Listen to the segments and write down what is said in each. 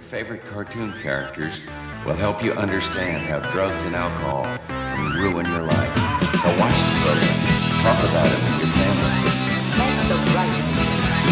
favorite cartoon characters will help you understand how drugs and alcohol can ruin your life. So watch the program. Talk about it with your family. Make the right decision.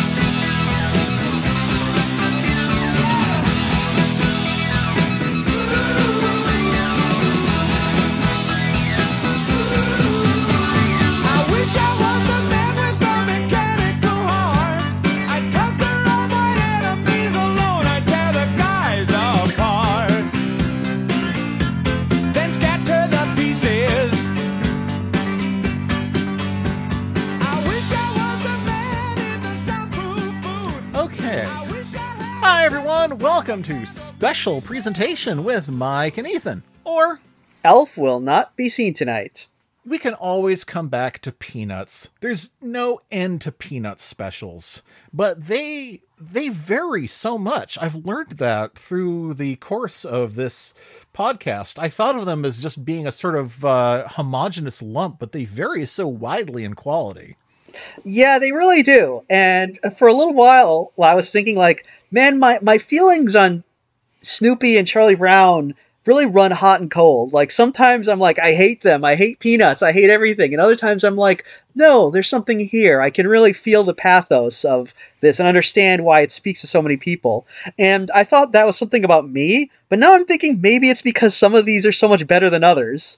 Welcome to Special Presentation with Mike and Ethan. Or Elf will not be seen tonight. We can always come back to Peanuts. There's no end to Peanuts specials, but they vary so much. I've learned that through the course of this podcast. I thought of them as just being a sort of homogeneous lump, but they vary so widely in quality. Yeah, they really do. And for a little while, I was thinking like, man, my feelings on Snoopy and Charlie Brown really run hot and cold. Like sometimes I'm like, I hate them. I hate Peanuts. I hate everything. And other times I'm like, no, there's something here. I can really feel the pathos of this and understand why it speaks to so many people. And I thought that was something about me, but now I'm thinking maybe it's because some of these are so much better than others.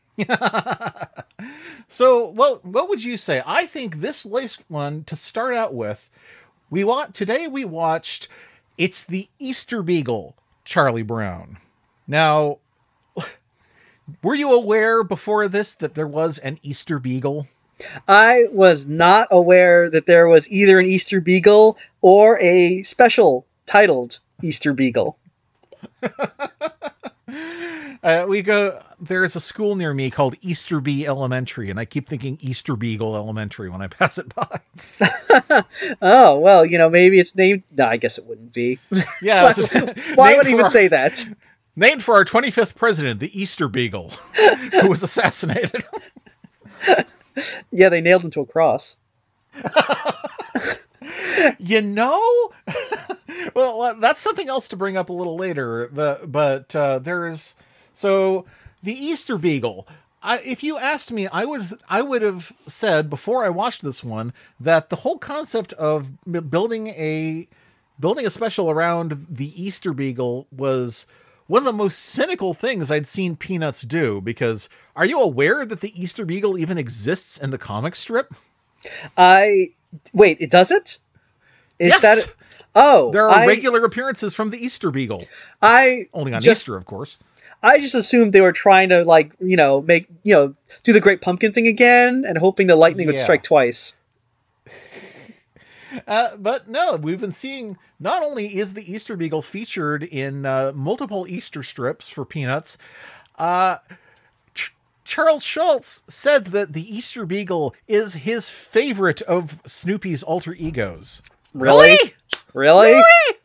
So, well, what would you say? I think this last one, to start out with, today we watched It's the Easter Beagle, Charlie Brown. Now, were you aware before this that there was an Easter Beagle? I was not aware that there was either an Easter Beagle or a special titled Easter Beagle. There's a school near me called Easterby Elementary, and I keep thinking Easter Beagle Elementary when I pass it by. Oh, well, maybe it's named... No, I guess it wouldn't be. Yeah. Why would he even say that? Named for our 25th president, the Easter Beagle, who was assassinated. Yeah, they nailed him to a cross. Well, that's something else to bring up a little later. So the Easter Beagle. If you asked me, I would have said before I watched this one that the whole concept of building a special around the Easter Beagle was one of the most cynical things I'd seen Peanuts do. Because are you aware that the Easter Beagle even exists in the comic strip? Wait, it does it? Yes. That? Oh, there are regular appearances from the Easter Beagle. Only on Easter, of course. I just assumed they were trying to do the Great Pumpkin thing again and hoping the lightning would strike twice. But no, we've been seeing, not only is the Easter Beagle featured in multiple Easter strips for Peanuts, Charles Schulz said that the Easter Beagle is his favorite of Snoopy's alter egos. Really? Really?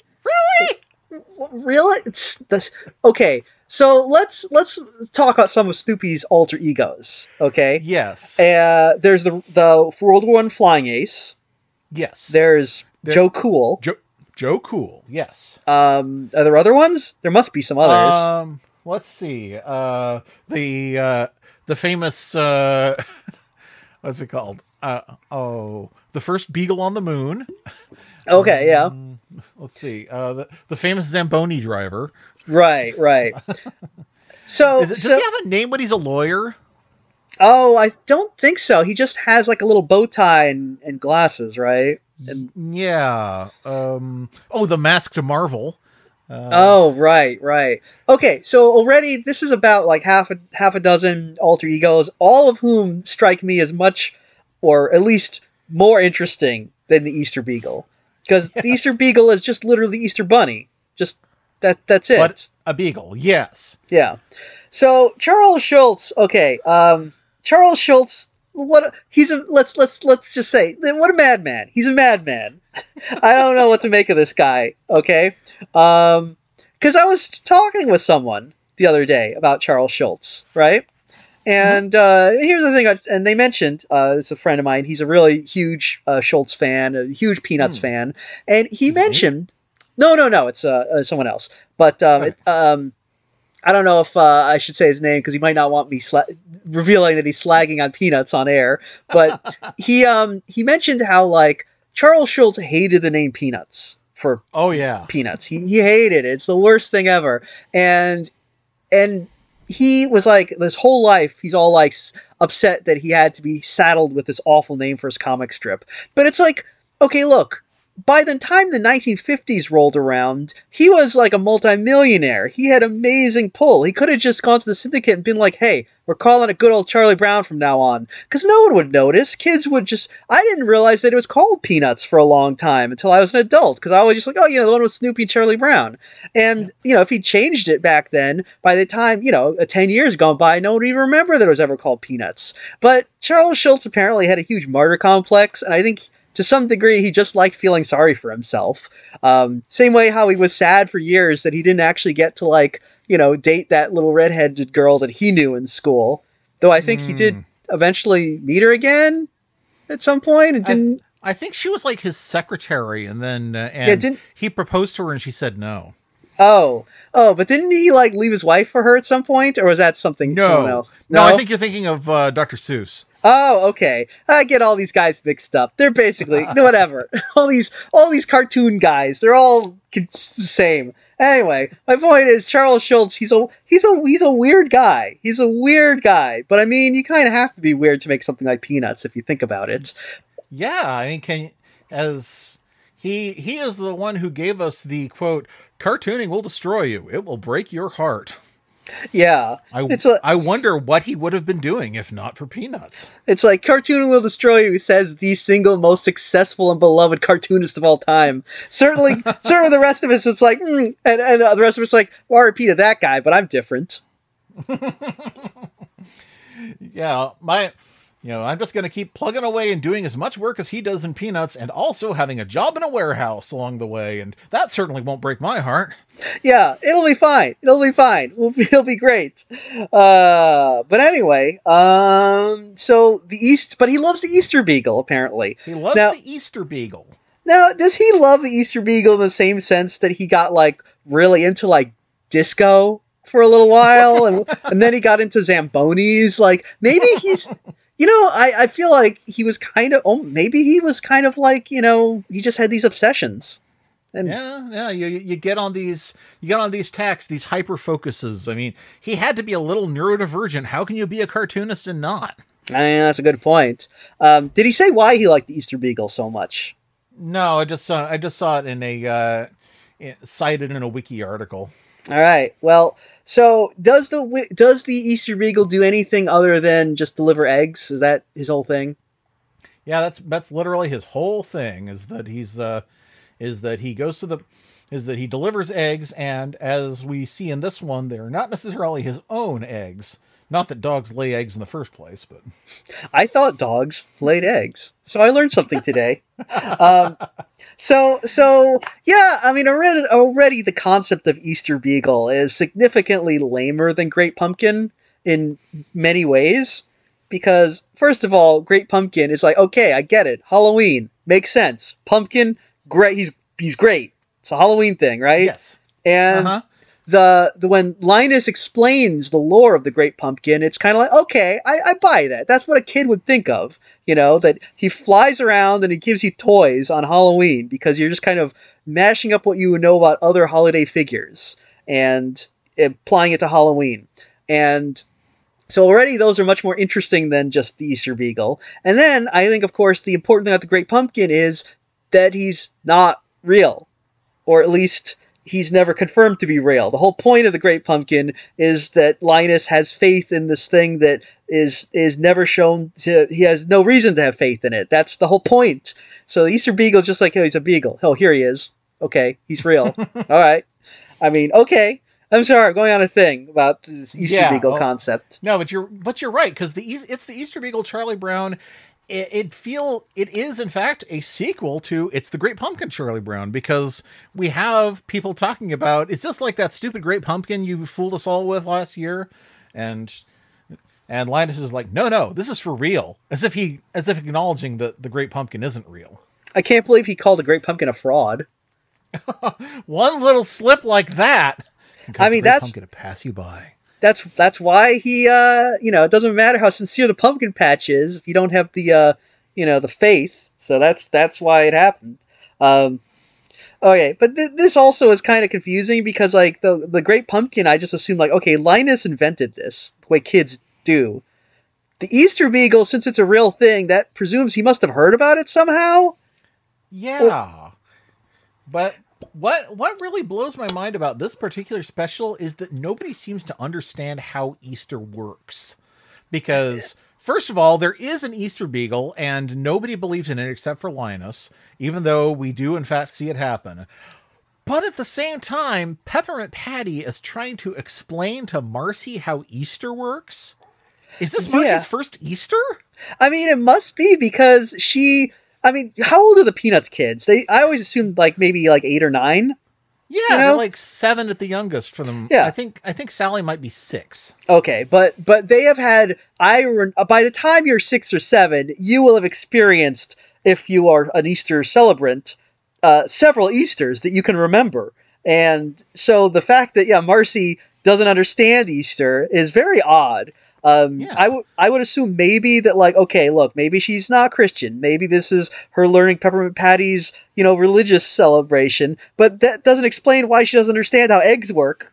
Okay. So let's talk about some of Snoopy's alter egos. Okay. Yes. There's the World War I flying ace. Yes. There's Joe Cool. Joe Cool. Yes. Are there other ones? There must be some others. Let's see. The famous what's it called? The first Beagle on the Moon. Okay. Yeah. Let's see. The famous Zamboni driver. Right. So does he have a name when he's a lawyer? Oh, I don't think so. He just has like a little bow tie and glasses, right? And, yeah. The Masked Marvel. Right. Okay, so already this is about like half a dozen alter egos, all of whom strike me as much, or at least more interesting than the Easter Beagle. Because the Easter Beagle is just literally the Easter Bunny. Just that's it. But a beagle, yes. Yeah. So Charles Schulz, okay. Charles Schulz, let's just say, what a madman. He's a madman. I don't know what to make of this guy, okay? Because I was talking with someone the other day about Charles Schulz, right? And here's the thing, and they mentioned, it's a friend of mine, he's a really huge Schulz fan, a huge Peanuts fan, and he mentioned No. It's someone else. But I don't know if I should say his name because he might not want me revealing that he's slagging on Peanuts on air. But he mentioned how like Charles Schulz hated the name Peanuts for Peanuts. He hated it. It's the worst thing ever. And he was like, this whole life, he's all like upset that he had to be saddled with this awful name for his comic strip. But it's like, okay, look, by the time the 1950s rolled around, he was like a multimillionaire. He had amazing pull. He could have just gone to the syndicate and been like, hey, we're calling it good old Charlie Brown from now on. Because no one would notice. Kids would just... I didn't realize that it was called Peanuts for a long time until I was an adult. Because I was just like, oh, you know, the one with Snoopy and Charlie Brown. And, you know, if he changed it back then, by the time, 10 years gone by, no one would even remember that it was ever called Peanuts. But Charles Schulz apparently had a huge martyr complex, and I think... to some degree, he just liked feeling sorry for himself. Same way how he was sad for years that he didn't actually get to, date that little redheaded girl that he knew in school. Though I think he did eventually meet her again at some point and didn't... I think she was like his secretary, and then he proposed to her and she said no. Oh, but didn't he leave his wife for her at some point? Or was that someone else? No, I think you're thinking of Dr. Seuss. Oh, okay. I get all these guys mixed up. They're basically whatever. all these cartoon guys. They're all the same. Anyway, my point is Charles Schulz. He's a weird guy. He's a weird guy. But I mean, you kind of have to be weird to make something like Peanuts if you think about it. Yeah, I mean, he is the one who gave us the quote, "Cartooning will destroy you. It will break your heart." Yeah. I wonder what he would have been doing if not for Peanuts. It's like Cartooning will destroy you, says the single most successful and beloved cartoonist of all time. Certainly the rest of us, it's like, and the rest of us like, well, I repeated that guy, but I'm different. Yeah, I'm just going to keep plugging away and doing as much work as he does in Peanuts and also having a job in a warehouse along the way. And that certainly won't break my heart. Yeah, it'll be fine. It'll be great. But anyway, but he loves the Easter Beagle, apparently. He loves the Easter Beagle. Now, does he love the Easter Beagle in the same sense that he got really into disco for a little while and then he got into Zambonis? Maybe he's... I feel like he was kind of, maybe he was kind of he just had these obsessions. And you get on these tacks, these hyper focuses. I mean, he had to be a little neurodivergent. How can you be a cartoonist and not? That's a good point. Did he say why he liked the Easter Beagle so much? No, I just saw it in cited in a wiki article. All right. Well, so does the Easter Beagle do anything other than just deliver eggs? Is that his whole thing? Yeah, that's literally his whole thing. Is that he delivers eggs, and as we see in this one, they're not necessarily his own eggs. Not that dogs lay eggs in the first place, but I thought dogs laid eggs, so I learned something today. So yeah, I mean, already the concept of Easter Beagle is significantly lamer than Great Pumpkin in many ways. Because, first of all, Great Pumpkin is okay, I get it. Halloween. Makes sense. Pumpkin, great. He's great. It's a Halloween thing, right? Yes. And when Linus explains the lore of the Great Pumpkin, it's kind of okay, I buy that. That's what a kid would think of. That he flies around and he gives you toys on Halloween because you're just kind of mashing up what you would know about other holiday figures and applying it to Halloween. And so already those are much more interesting than just the Easter Beagle. And then I think, of course, the important thing about the Great Pumpkin is that he's not real. Or at least he's never confirmed to be real. The whole point of the Great Pumpkin is that Linus has faith in this thing that is never shown to... He has no reason to have faith in it. That's the whole point. So the Easter Beagle is just oh, he's a beagle. Oh, here he is. Okay, he's real. All right. I mean, okay. I'm sorry, I'm going on a thing about this Easter Beagle concept. No, but you're right, because it's the Easter Beagle Charlie Brown. It is in fact a sequel to It's the Great Pumpkin Charlie Brown, because we have people talking about, is this like that stupid Great Pumpkin you fooled us all with last year? And Linus is like, no, this is for real, as if acknowledging that the Great Pumpkin isn't real. I can't believe he called the Great Pumpkin a fraud. One little slip like that. I mean, that's pumpkin to pass you by. that's why he it doesn't matter how sincere the pumpkin patch is if you don't have the the faith. So that's why it happened. Okay, but this also is kind of confusing because like the Great Pumpkin, I just assumed like, okay, Linus invented this the way kids do. The Easter Beagle, since it's a real thing, that presumes he must have heard about it somehow. Yeah, but what really blows my mind about this particular special is that nobody seems to understand how Easter works. Because, first of all, there is an Easter Beagle, and nobody believes in it except for Linus, even though we do, in fact, see it happen. But at the same time, Peppermint Patty is trying to explain to Marcy how Easter works. Is this Marcy's first Easter? I mean, it must be because how old are the Peanuts kids? I always assumed like maybe like 8 or 9. Yeah, they're like 7 at the youngest for them. Yeah. I think Sally might be 6. Okay, but they have had by the time you're 6 or 7, you will have experienced, if you are an Easter celebrant, several Easters that you can remember. And so the fact that Marcy doesn't understand Easter is very odd. I would assume maybe that like, okay, look, maybe she's not Christian. Maybe this is her learning Peppermint Patty's, religious celebration, but that doesn't explain why she doesn't understand how eggs work.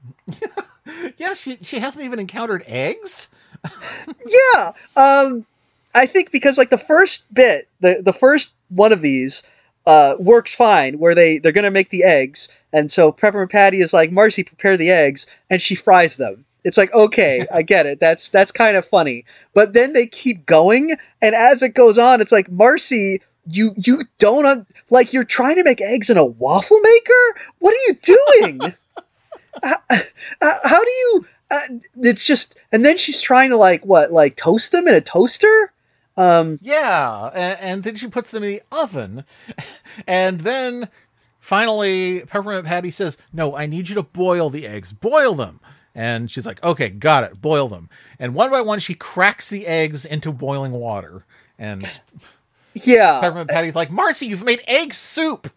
Yeah, she hasn't even encountered eggs. Yeah. I think because like the first bit, the first one of these works fine, where they're going to make the eggs. And so Peppermint Patty is like, Marcy, prepare the eggs, and she fries them. It's like, okay, I get it. That's kind of funny. But then they keep going, and as it goes on, it's like, Marcy, you don't like, you're trying to make eggs in a waffle maker? What are you doing? How do you? It's just, and then she's trying to like toast them in a toaster. Yeah, and then she puts them in the oven, and then finally Peppermint Patty says, "No, I need you to boil the eggs. Boil them." And she's like, okay, got it. Boil them. And one by one, she cracks the eggs into boiling water. And Peppermint Patty's like, Marcy, you've made egg soup.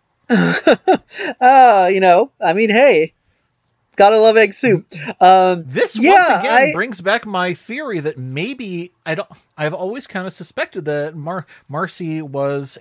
I mean, hey, gotta love egg soup. This once again brings back my theory that maybe I've always kind of suspected that Marcy was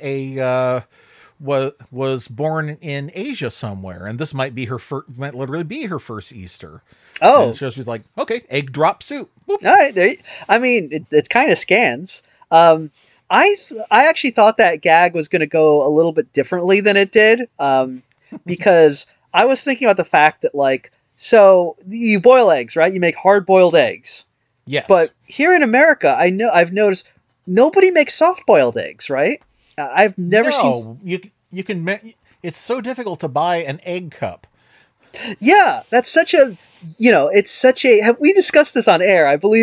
was born in Asia somewhere, and this might literally be her first Easter. Oh, and so she's like, okay, egg drop soup. Boop. All right, I mean, it kind of scans. I actually thought that gag was going to go a little bit differently than it did, because I was thinking about the fact that like, so you boil eggs, right? You make hard-boiled eggs. Yes. But here in America, I've noticed nobody makes soft-boiled eggs, right? I've never seen. You can. It's so difficult to buy an egg cup. Yeah, that's such a, it's such a, have we discussed this on air? I believe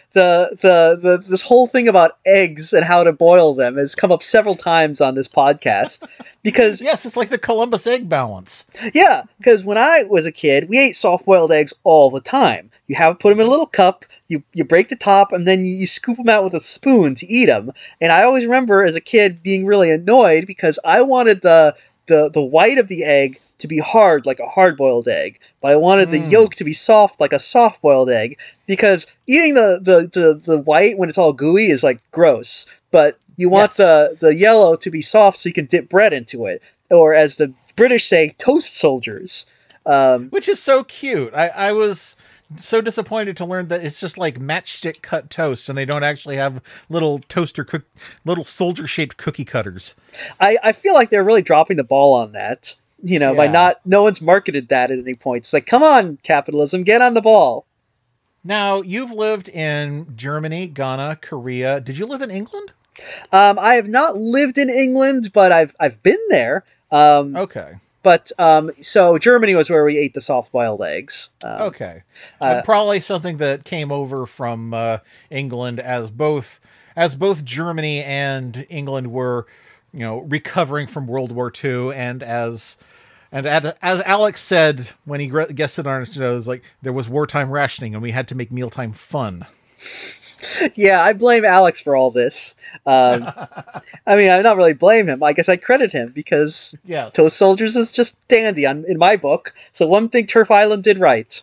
this whole thing about eggs and how to boil them has come up several times on this podcast because yes, it's like the Columbus egg balance. Yeah, because when I was a kid, we ate soft-boiled eggs all the time. You put them in a little cup, you break the top, and then you scoop them out with a spoon to eat them. And I always remember as a kid being really annoyed because I wanted the white of the egg to be hard like a hard-boiled egg, but I wanted the yolk to be soft like a soft-boiled egg, because eating the white when it's all gooey is like gross, but you want the yellow to be soft so you can dip bread into it, or as the British say, toast soldiers. Which is so cute. I was so disappointed to learn that it's just like matchstick cut toast, and they don't actually have little little soldier-shaped cookie cutters. I feel like they're really dropping the ball on that. By no one's marketed that at any point. It's like, come on, capitalism, get on the ball. Now, you've lived in Germany, Ghana, Korea. Did you live in England? I have not lived in England, but I've been there. Okay. But so Germany was where we ate the soft-boiled eggs. Okay. Probably something that came over from England as both Germany and England were, recovering from World War II, and as Alex said when he guested on it, it was like there was wartime rationing and we had to make mealtime fun. Yeah, I blame Alex for all this. I mean, I not really blame him. I guess I credit him because Yes. Toast Soldiers is just dandy in my book. So one thing Turf Island did right.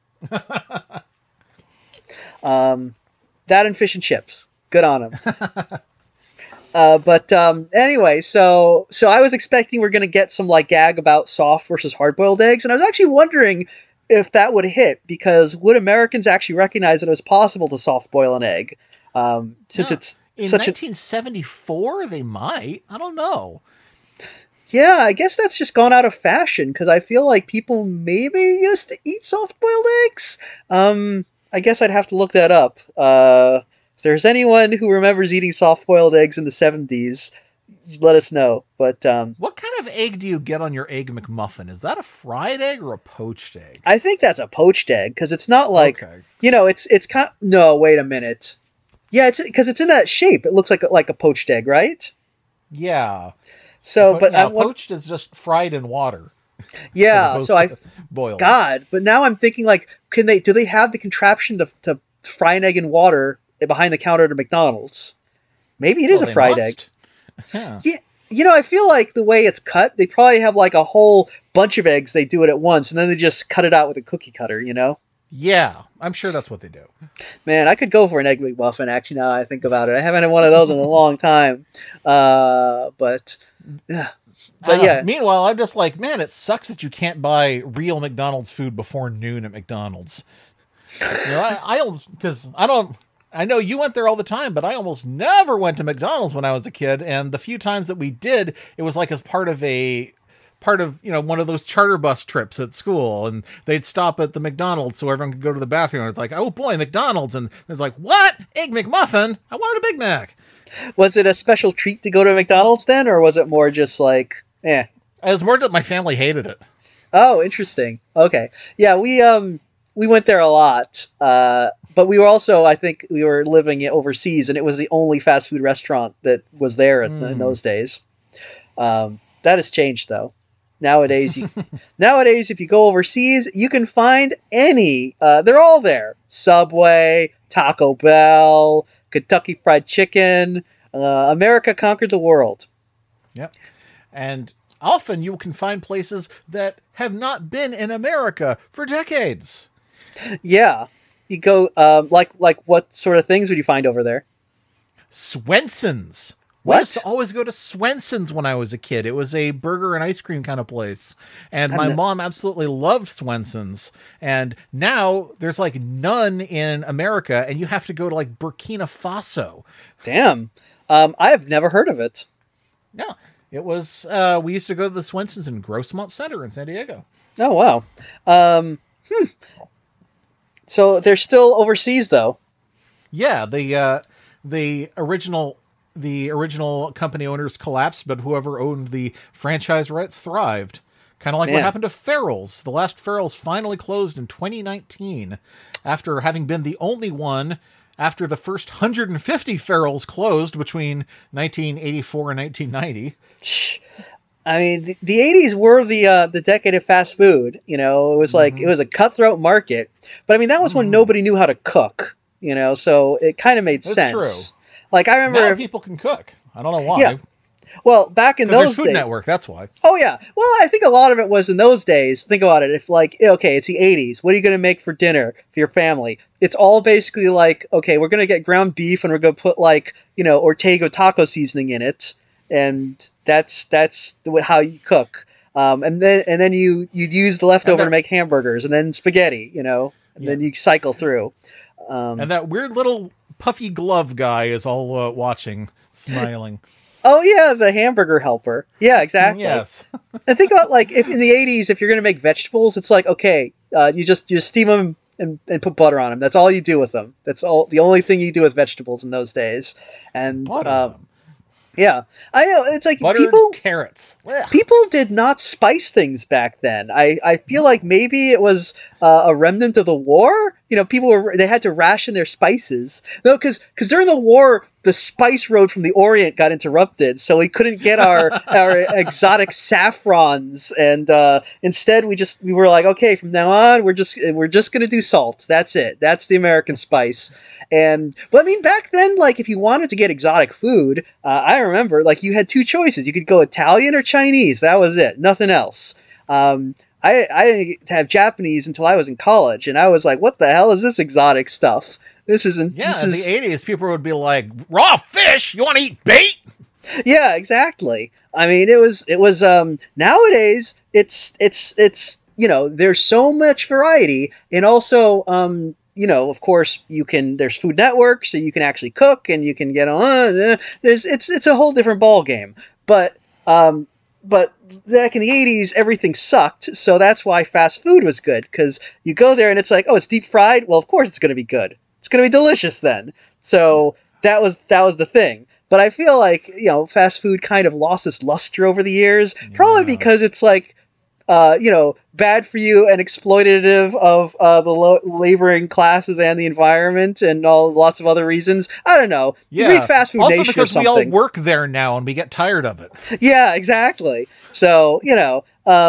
That and fish and chips. Good on him. But anyway, so I was expecting we're going to get some like gag about soft versus hard-boiled eggs, and I was actually wondering if that would hit, because would Americans actually recognize that it was possible to soft boil an egg? Since it's in such 1974, they might. I don't know. Yeah, I guess that's just gone out of fashion, because I feel like people maybe used to eat soft-boiled eggs. I guess I'd have to look that up. If there's anyone who remembers eating soft-boiled eggs in the 70s, let us know. But what kind of egg do you get on your Egg McMuffin? Is that a fried egg or a poached egg? I think that's a poached egg, because it's not like, Okay. it's kind. No, wait a minute. Yeah, it's because it's in that shape. It looks like a poached egg, right? Yeah. So, but yeah, poached is just fried in water. Yeah, so I boiled. God, but now I'm thinking like, do they have the contraption to fry an egg in water behind the counter at McDonald's? Maybe it is a fried egg. Yeah. Yeah, I feel like the way it's cut, they probably have like a whole bunch of eggs. They do it at once, and then they just cut it out with a cookie cutter. Yeah, I'm sure that's what they do. Man, I could go for an egg McMuffin. Actually, now that I think about it, I haven't had one of those in a long time. But yeah. Meanwhile, I'm just like, man, it sucks that you can't buy real McDonald's food before noon at McDonald's. I know you went there all the time, but I almost never went to McDonald's when I was a kid. And the few times that we did, it was like as part of one of those charter bus trips at school, and they'd stop at the McDonald's so everyone could go to the bathroom. And it's like, oh boy, McDonald's. And it's like, what? Egg McMuffin? I wanted a Big Mac. Was it a special treat to go to McDonald's then, or was it more just like, eh? It was more that my family hated it. Oh, interesting. Okay. Yeah, we went there a lot. But we were also, I think we were living overseas, and it was the only fast food restaurant that was there in those days. That has changed, though. Nowadays, if you go overseas, you can find any. They're all there. Subway, Taco Bell, Kentucky Fried Chicken. America conquered the world. Yep. And often you can find places that have not been in America for decades. Yeah. You go, like what sort of things would you find over there? Swenson's. What? We used to always go to Swenson's when I was a kid. It was a burger and ice cream kind of place. And my mom absolutely loved Swenson's. And now there's like none in America, and you have to go to like Burkina Faso. Damn. I have never heard of it. Yeah. It was, we used to go to the Swenson's in Grossmont Center in San Diego. Oh, wow. So they're still overseas, though. Yeah, the original company owners collapsed, but whoever owned the franchise rights thrived. Kind of like what happened to Farrell's. The last Farrell's finally closed in 2019, after having been the only one after the first 150 Farrell's closed between 1984 and 1990. I mean, the 80s were the decade of fast food. It was like, it was a cutthroat market. But I mean, that was when nobody knew how to cook, so it kind of made sense. True. Like, I remember... Now people can cook. I don't know why. Yeah. Well, back in those Food days... Network, that's why. Oh, yeah. Well, I think a lot of it was in those days. Think about it. If, like, okay, it's the 80s. What are you going to make for dinner for your family? It's all basically like, okay, we're going to get ground beef and we're going to put, like, Ortega taco seasoning in it. And that's how you cook. And then you'd use the leftover to make hamburgers, and then spaghetti, and then you cycle through. And that weird little puffy glove guy is all watching, smiling. Oh yeah, the hamburger helper. Yeah, exactly. Yes. And think about, like, if in the 80s, if you're going to make vegetables, it's like, okay, you just steam them and put butter on them. That's all you do with them. That's the only thing you do with vegetables in those days. And yeah, I know, it's like Buttered carrots. People did not spice things back then. I feel like maybe it was a remnant of the war. People they had to ration their spices. No, because during the war, the spice road from the Orient got interrupted, so we couldn't get our exotic saffrons, and instead we were like, okay, from now on we're just gonna do salt. That's it. That's the American spice. But I mean, back then, like, if you wanted to get exotic food, I remember, like, you had two choices. You could go Italian or Chinese. That was it. Nothing else. I didn't have Japanese until I was in college, and I was like, what the hell is this exotic stuff? This isn't... Yeah, in the 80s, people would be like, raw fish? You want to eat bait? Yeah, exactly. I mean, it was nowadays, it's you know, there's so much variety, and also, you know, of course, there's Food Network, so you can actually cook, and you can get on, it's a whole different ball game. But back in the 80s, everything sucked, so that's why fast food was good, because you go there and it's like, oh, it's deep fried? Well, of course it's going to be good. It's going to be delicious then. So that was the thing. But I feel like, you know, fast food kind of lost its luster over the years, probably because it's like, you know, bad for you and exploitative of the laboring classes and the environment and lots of other reasons. I don't know. Yeah. Read Fast Food also Nation because or something. we all work there now and we get tired of it. Yeah, exactly. So, you know,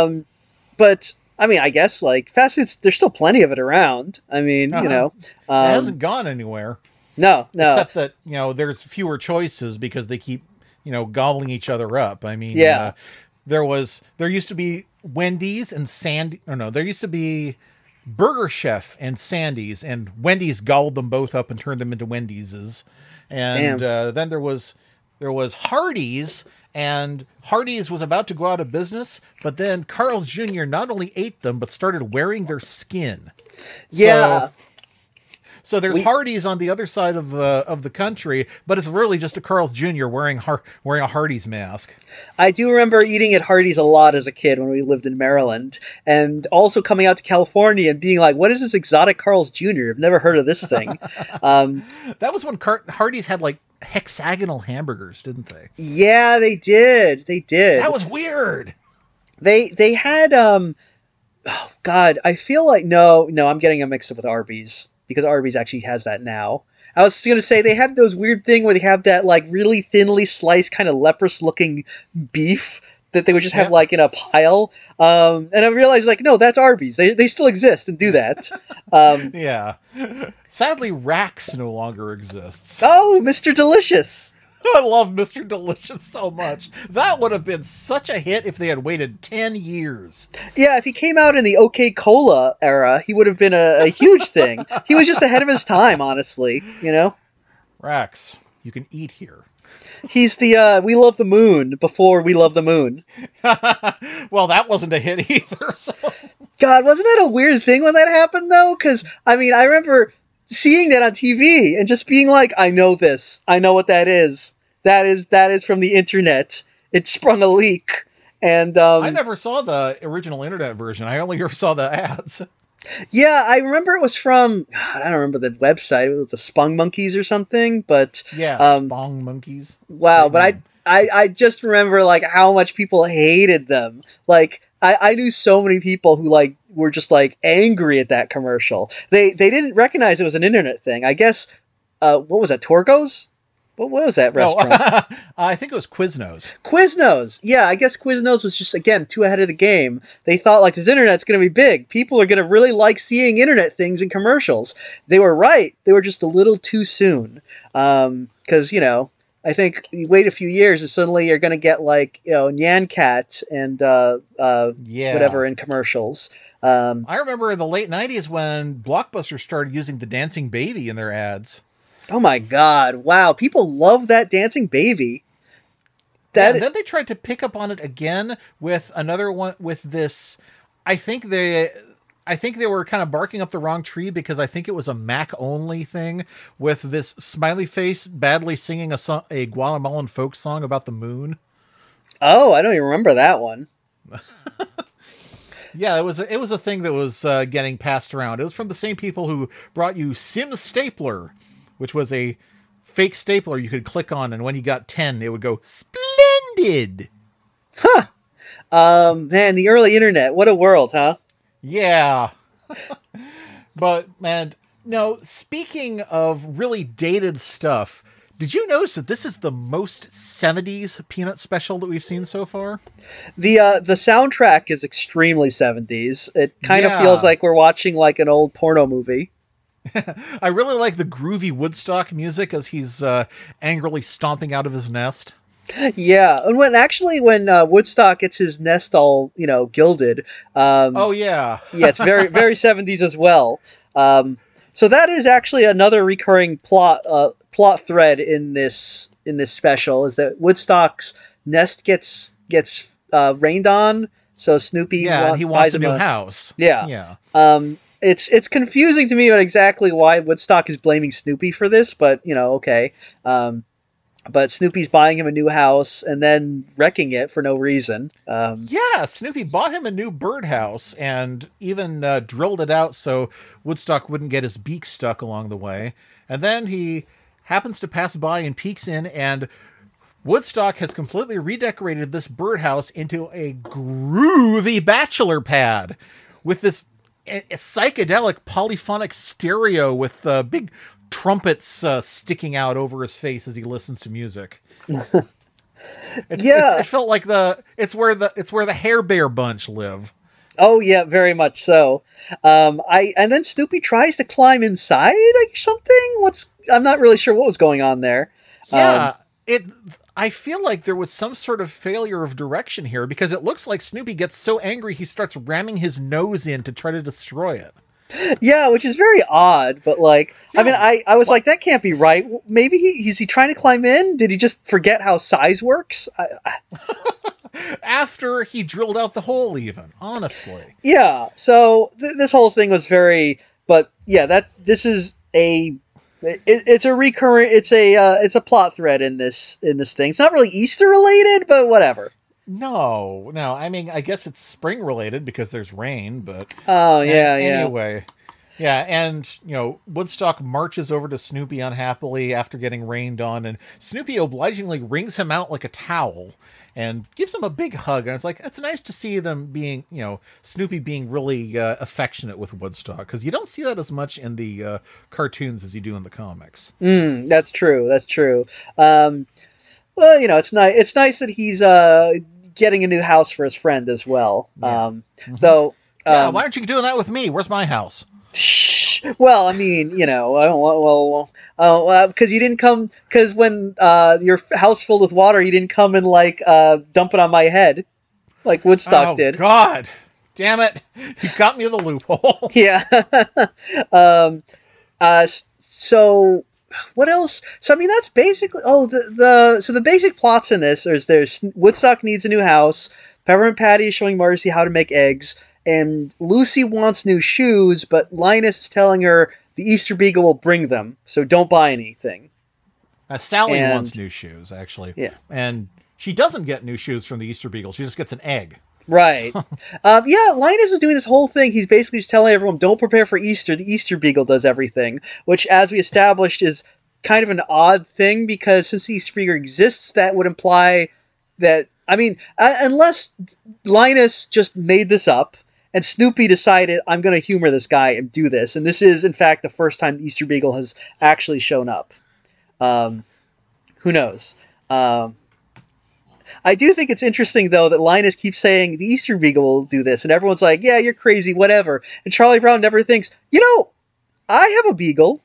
but I mean, I guess like fast food, there's still plenty of it around. I mean, you know, it hasn't gone anywhere. No. Except that, you know, there's fewer choices because they keep, you know, gobbling each other up. I mean, yeah. There used to be Wendy's and there used to be Burger Chef and Sandy's, and Wendy's gobbled them both up and turned them into Wendy's. And then there was Hardee's, and Hardee's was about to go out of business, but then Carl's Jr. not only ate them, but started wearing their skin. Yeah. So there's Hardee's on the other side of the country, but it's really just a Carl's Jr. wearing a Hardee's mask. I do remember eating at Hardee's a lot as a kid when we lived in Maryland, and also coming out to California and being like, what is this exotic Carl's Jr.? I've never heard of this thing. That was when Hardee's had like hexagonal hamburgers, didn't they? Yeah, they did. They did. That was weird. They had, oh God, I feel like, no, I'm getting a mix up with Arby's. Because Arby's actually has that now. I was going to say, they have those weird thing where they have that, like, really thinly sliced kind of leprous-looking beef that they would just have, like, in a pile. And I realized, like, no, that's Arby's. They still exist and do that. Yeah. Sadly, Rax no longer exists. Oh, Mr. Delicious. I love Mr. Delicious so much. That would have been such a hit if they had waited 10 years. Yeah, if he came out in the OK Cola era, he would have been a huge thing. He was just ahead of his time, honestly, you know? Rax, you can eat here. He's the We Love the Moon before We Love the Moon. Well, that wasn't a hit either, so... God, wasn't that a weird thing when that happened, though? Because, I mean, I remember seeing that on TV and just being like, I know this. I know what that is. That is from the internet. It sprung a leak. And I never saw the original internet version. I only ever saw the ads. Yeah, I remember it was from, God, I don't remember the website. It was the Spong Monkeys or something, but... Yeah, Spong Monkeys. Wow, but I just remember, like, how much people hated them. Like, I knew so many people who, like, were just, like, angry at that commercial. They didn't recognize it was an internet thing. I guess, what was that, Torgo's? What was that restaurant? I think it was Quiznos. Quiznos! Yeah, I guess Quiznos was just, again, too ahead of the game. They thought, like, this internet's going to be big. People are going to really like seeing internet things in commercials. They were right. They were just a little too soon. Because, you know, I think you wait a few years and suddenly you're going to get, like, you know, Nyan Cat and whatever in commercials. I remember in the late 90s when Blockbuster started using the dancing baby in their ads. Oh my God. Wow. People love that dancing baby. And then they tried to pick up on it again with another one with this. I think they were kind of barking up the wrong tree because I think it was a Mac only thing with this smiley face badly singing a Guatemalan folk song about the moon. Oh, I don't even remember that one. Yeah, it was a thing that was getting passed around. It was from the same people who brought you Sim Stapler, which was a fake stapler you could click on, and when you got 10, it would go, splendid! Huh! Man, the early internet, what a world, huh? Yeah. But, man, no, speaking of really dated stuff, Did you notice that this is the most 70s Peanut special that we've seen so far? The soundtrack is extremely 70s. It kind of Yeah. feels like we're watching like an old porno movie. I really like the groovy Woodstock music as he's angrily stomping out of his nest. Yeah, and when Woodstock gets his nest all gilded, Oh, yeah. yeah, it's very very 70s as well. So that is actually another recurring plot thread in this special, is that Woodstock's nest gets rained on. So Snoopy He wants buys a him new house. Yeah. It's confusing to me about exactly why Woodstock is blaming Snoopy for this, but okay. But Snoopy's buying him a new house and then wrecking it for no reason. Yeah, Snoopy bought him a new birdhouse and even drilled it out so Woodstock wouldn't get his beak stuck along the way. And then he happens to pass by and peeks in, and Woodstock has completely redecorated this birdhouse into a groovy bachelor pad with this a psychedelic polyphonic stereo with big trumpets sticking out over his face as he listens to music. It felt like it's where the Hair Bear bunch live. Oh yeah, very much so. And then Snoopy tries to climb inside or something. I'm not really sure what was going on there. Yeah, I feel like there was some sort of failure of direction here, because it looks like Snoopy gets so angry he starts ramming his nose in to try to destroy it. Yeah, which is very odd, but like, Yeah. I mean, I was like, that can't be right. Maybe is he trying to climb in? Did he just forget how size works? After he drilled out the hole, even, honestly. Yeah, so this whole thing was but yeah, it's a recurrent, it's a plot thread in this thing. It's not really Easter related, but whatever. No, I mean, I guess it's spring related because there's rain, but Oh yeah, anyway. Yeah, and Woodstock marches over to Snoopy unhappily after getting rained on, and Snoopy obligingly wrings him out like a towel and gives him a big hug. And it's like, it's nice to see them being, Snoopy being really affectionate with Woodstock, because you don't see that as much in the cartoons as you do in the comics. That's true. Well, it's nice that he's getting a new house for his friend as well. Yeah. Though, Yeah, why aren't you doing that with me? Where's my house? well, I mean, because you didn't come, because when your house filled with water, you didn't come and like dump it on my head like Woodstock did. God damn it, you got me with a loophole. Yeah. So what else? So I mean, that's basically the basic plots in this is there's Woodstock needs a new house, Peppermint Patty is showing Marcy how to make eggs, and Lucy wants new shoes, but Linus is telling her the Easter Beagle will bring them, so don't buy anything. Sally wants new shoes, actually. Yeah. And she doesn't get new shoes from the Easter Beagle. She just gets an egg. Right. Yeah, Linus is doing this whole thing. He's basically just telling everyone, don't prepare for Easter. The Easter Beagle does everything, which, as we established, is kind of an odd thing, because since the Easter Beagle exists, that would imply that, I mean, unless Linus just made this up, and Snoopy decided, I'm going to humor this guy and do this. And this is, in fact, the first time the Easter Beagle has actually shown up. Who knows? I do think it's interesting, though, that Linus keeps saying the Easter Beagle will do this. And everyone's like, yeah, you're crazy, whatever. And Charlie Brown never thinks, I have a beagle.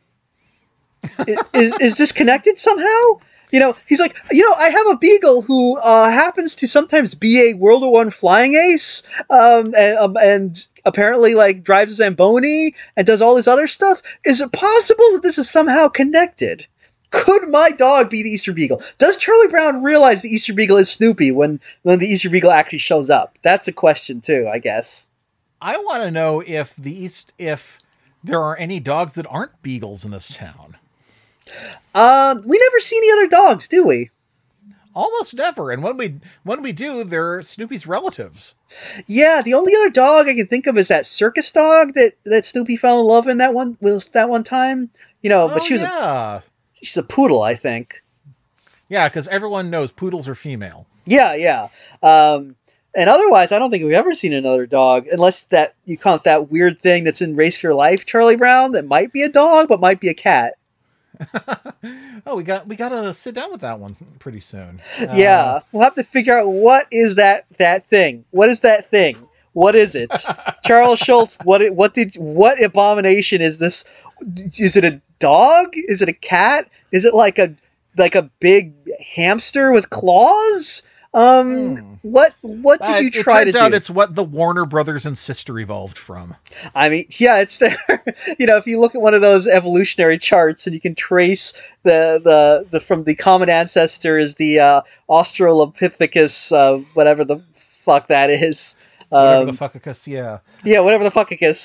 Is this connected somehow? He's like, I have a beagle who happens to sometimes be a World War I flying ace, and apparently like drives a Zamboni and does all this other stuff. Is it possible that this is somehow connected? Could my dog be the Easter Beagle? Does Charlie Brown realize the Easter Beagle is Snoopy when the Easter Beagle actually shows up? That's a question too, I guess. I want to know if there are any dogs that aren't beagles in this town. We never see any other dogs, do we? Almost never. And when we do, they're Snoopy's relatives. Yeah, the only other dog I can think of is that circus dog that Snoopy fell in love in that one time. But she's a poodle, I think. Yeah, because everyone knows poodles are female. Yeah. And otherwise, I don't think we've ever seen another dog, unless that you count that weird thing that's in Race for Your Life, Charlie Brown, that might be a dog, but might be a cat. Oh, we gotta sit down with that one pretty soon. Yeah, we'll have to figure out what is that thing. What is that thing? What is it? Charles Schultz, what abomination is this? Is it a dog? Is it a cat? Is it like a big hamster with claws? What did you try to do? It turns out it's what the Warner Brothers and Sister evolved from. I mean, yeah, it's there. If you look at one of those evolutionary charts and you can trace the from the common ancestor is the Australopithecus, whatever the fuck that is. Whatever the fuckicus, yeah. Yeah, whatever the fuckicus.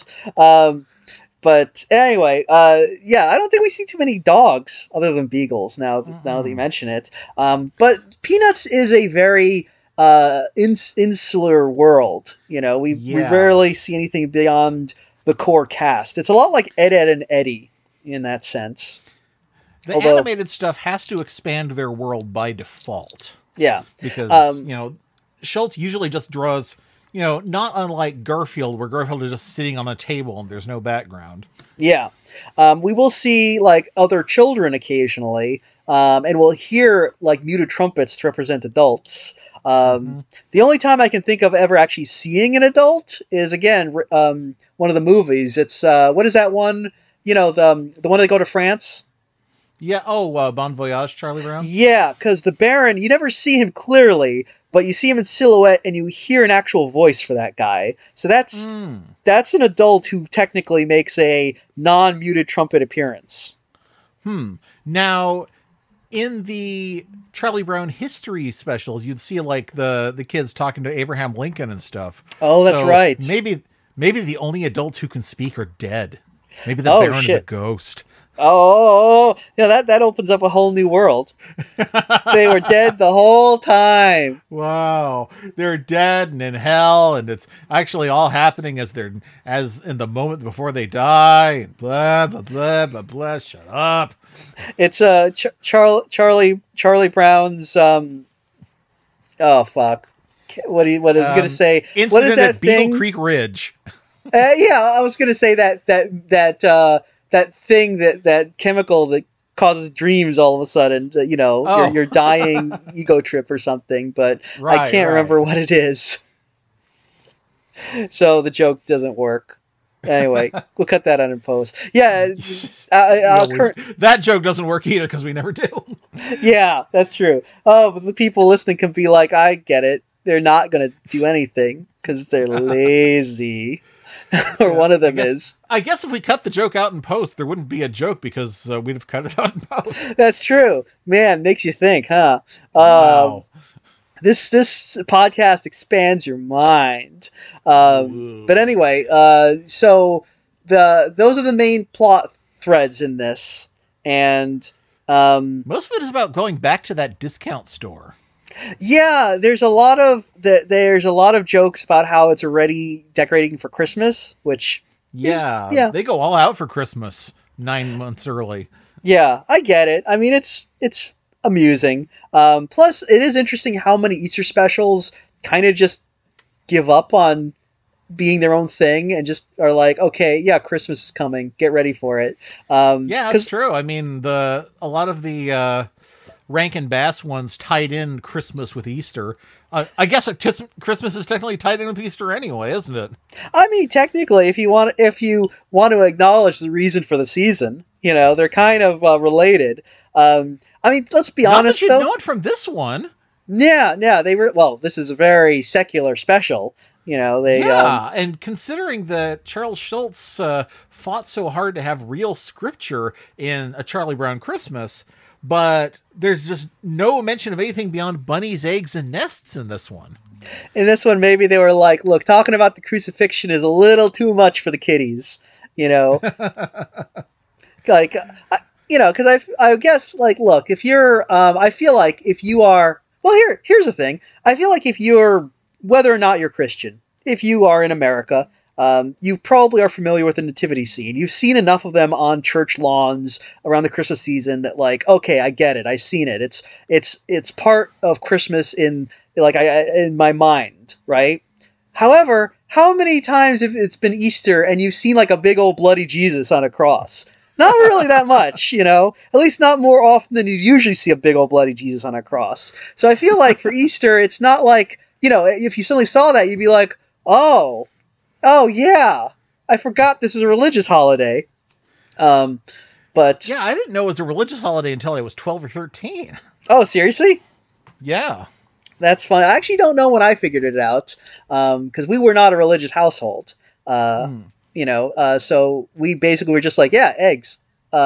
But anyway, yeah, I don't think we see too many dogs other than beagles now that you mention it. But Peanuts is a very insular world. We rarely see anything beyond the core cast. It's a lot like Ed, Edd and Eddy in that sense. The animated stuff has to expand their world by default. Yeah. Because, Schultz usually just draws... not unlike Garfield, where Garfield is just sitting on a table and there's no background. Yeah. We will see, other children occasionally, and we'll hear, muted trumpets to represent adults. The only time I can think of ever actually seeing an adult is, again, one of the movies. It's, what is that one? The one they go to France? Yeah, Bon Voyage, Charlie Brown? Yeah, because the Baron, you never see him clearly, but you see him in silhouette and you hear an actual voice for that guy. So that's an adult who technically makes a non-muted trumpet appearance. Now, in the Charlie Brown history specials, you'd see the kids talking to Abraham Lincoln and stuff. Oh, that's right. Maybe the only adults who can speak are dead. Maybe the Baron is a ghost. Oh, yeah, that opens up a whole new world. They were dead the whole time. Wow. They're dead and in hell, and it's actually all happening as in the moment before they die, and blah, blah, blah, blah, blah. Shut up. It's Charlie Brown's, oh, fuck. What I was going to say. Incident what is that at Beagle thing? Creek Ridge. Yeah, I was going to say that thing, that chemical that causes dreams all of a sudden, your dying ego trip or something, but I can't remember what it is. So the joke doesn't work. Anyway, we'll cut that out in post. Yeah. That joke doesn't work either because we never do. Yeah, that's true. Oh, but the people listening can be like, I get it. They're not going to do anything because they're lazy. Or one of them is. I guess if we cut the joke out in post, there wouldn't be a joke because we'd have cut it out in post. That's true. Man, makes you think, huh? Wow. This podcast expands your mind. But anyway, so those are the main plot threads in this, and most of it is about going back to that discount store. Yeah, there's a lot of jokes about how it's already decorating for Christmas, which they go all out for Christmas 9 months early. Yeah, I get it. I mean, it's amusing. Plus, it is interesting how many Easter specials kind of just give up on being their own thing and just are like, okay, yeah, Christmas is coming, get ready for it. Yeah, that's true. I mean, a lot of the Rankin Bass ones tied in Christmas with Easter. I guess Christmas is technically tied in with Easter anyway, isn't it? I mean, technically, if you want to acknowledge the reason for the season, they're kind of related. I mean, let's be honest. Not that you'd know it from this one. Yeah, they were. Well, this is a very secular special. And considering that Charles Schultz fought so hard to have real scripture in A Charlie Brown Christmas. But there's just no mention of anything beyond bunnies, eggs, and nests in this one. In this one, maybe they were like, look, talking about the crucifixion is a little too much for the kiddies, because I guess, look, if you're, I feel like if you are, well, here's the thing. I feel like if you're, whether or not you're Christian, if you are in America, you probably are familiar with the nativity scene. You've seen enough of them on church lawns around the Christmas season that, okay, I get it. I've seen it. It's part of Christmas in my mind, right? However, how many times have it's been Easter and you've seen a big old bloody Jesus on a cross? Not really that much, At least not more often than you'd usually see a big old bloody Jesus on a cross. So I feel like for Easter, it's not like, if you suddenly saw that, you'd be like, oh yeah, I forgot this is a religious holiday. But yeah, I didn't know it was a religious holiday until I was 12 or 13. Oh, seriously? Yeah. That's funny. I actually don't know when I figured it out, because we were not a religious household. So we basically were just like, yeah, eggs.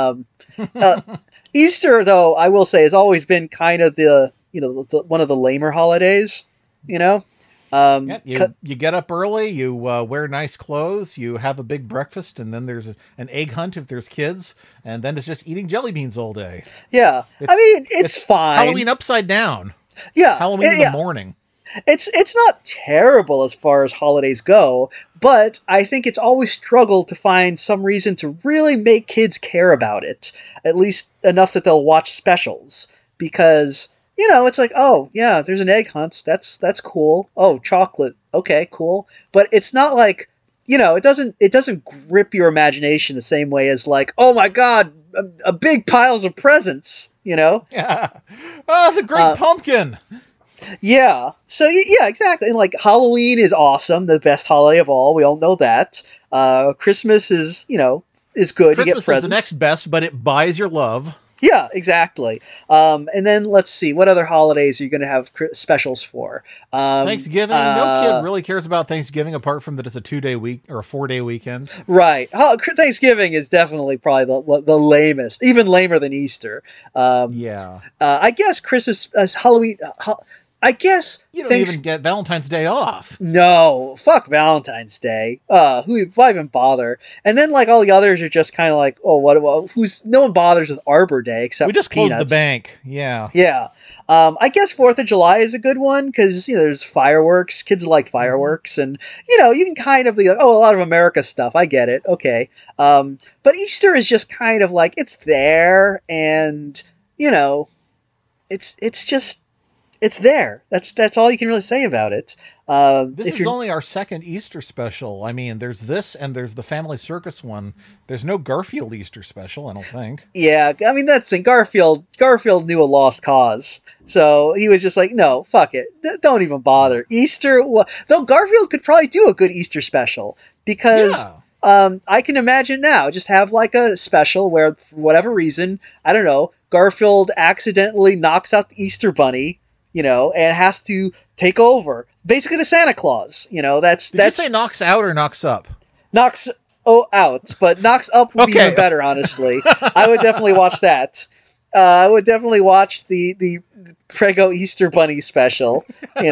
Easter, though, I will say, has always been kind of the one of the lamer holidays. You get up early, you wear nice clothes, you have a big breakfast, and then there's an egg hunt if there's kids, and then it's just eating jelly beans all day. Yeah, it's fine. Halloween upside down. Yeah, Halloween in the morning. It's not terrible as far as holidays go, but I think it's always struggled to find some reason to really make kids care about it, at least enough that they'll watch specials, because it's like, oh yeah, there's an egg hunt, that's cool. Oh, chocolate, okay, cool. But it's not like, it doesn't grip your imagination the same way as like, oh my god, a big piles of presents, Yeah. Oh, the great pumpkin. Yeah. So yeah, exactly. And like Halloween is awesome, the best holiday of all. We all know that. Christmas is, is good. Christmas you get presents. Is the next best, but it buys your love. Yeah, exactly. And then let's see, what other holidays are you going to have specials for? Thanksgiving. No kid really cares about Thanksgiving apart from that it's a 2-day week or a 4-day weekend. Right. Thanksgiving is definitely probably the lamest, even lamer than Easter. I guess Christmas, Halloween. I guess you don't even get Valentine's Day off. No, fuck Valentine's Day. Why even bother? And then like all the others are just kind of like, oh, no one bothers with Arbor Day except we just Peanuts. Closed the bank. Yeah. Yeah. I guess 4th of July is a good one because there's fireworks. Kids like fireworks, and you can kind of be like, oh, a lot of America stuff. I get it. Okay. But Easter is just kind of like it's there, and it's just. It's there. That's all you can really say about it. This is only our second Easter special. I mean, there's this and there's the Family Circus one. There's no Garfield Easter special, I don't think. Yeah, I mean, that's the thing. Garfield knew a lost cause. So he was just like, no, fuck it. Don't even bother. Easter, though Garfield could probably do a good Easter special because I can imagine now just have like a special where for whatever reason, I don't know, Garfield accidentally knocks out the Easter Bunny. And has to take over. Basically the Santa Claus, Did you say knocks out or knocks up? Knocks out, but knocks up would be even better, honestly. I would definitely watch that. I would definitely watch the Prego Easter Bunny special,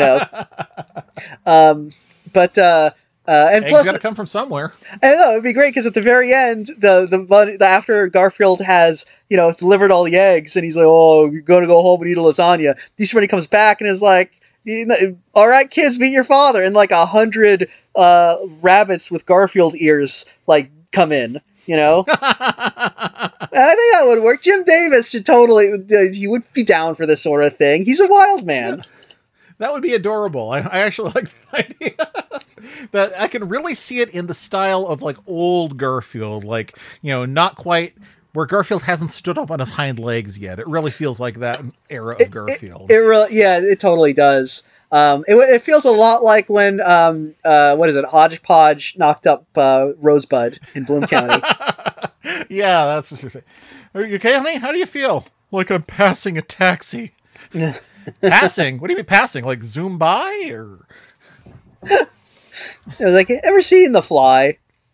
and eggs plus, gotta come from somewhere. I know it'd be great because at the very end, the after Garfield has delivered all the eggs, and he's like, "Oh, you're gonna go home and eat a lasagna." Easter Bunny comes back and is like, "All right, kids, meet your father," and like 100 rabbits with Garfield ears like come in. I think that would work. Jim Davis should he would be down for this sort of thing. He's a wild man. That would be adorable. I actually like that idea. That I can really see it in the style of like old Garfield, like, not quite where Garfield hasn't stood up on his hind legs yet. It really feels like that era of Garfield. It totally does. It feels a lot like when Hodgepodge knocked up Rosebud in Bloom County. Yeah, that's what you're saying. Are you okay, honey? How do you feel? Like I'm passing a taxi. Passing? What do you mean passing? Like zoom by or? It was like, ever seen The Fly?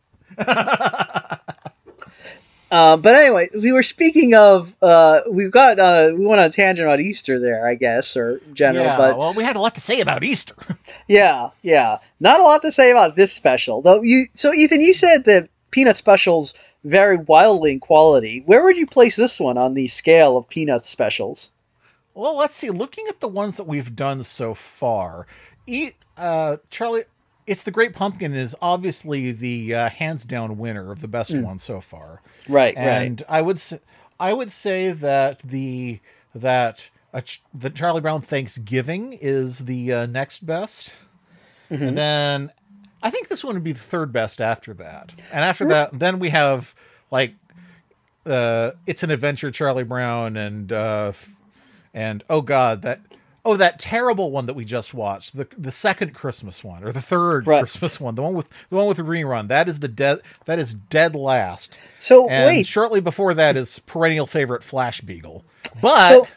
But anyway, we were speaking of, we went on a tangent about Easter there, I guess, or in general. Yeah, but well, we had a lot to say about Easter. Yeah. Not a lot to say about this special. So Ethan, you said that Peanut specials vary wildly in quality. Where would you place this one on the scale of Peanut specials? Well, let's see. Looking at the ones that we've done so far, Charlie, It's the Great Pumpkin is obviously the hands down winner of the best one so far. Right, and I would say that the Charlie Brown Thanksgiving is the next best, and then I think this one would be the third best after that. And after that, then we have like It's an Adventure, Charlie Brown, and oh god, that terrible one that we just watched, the second Christmas one or the third Right. Christmas one, the one with the rerun. That is dead last. So And wait, shortly before that is perennial favorite Flash Beagle. But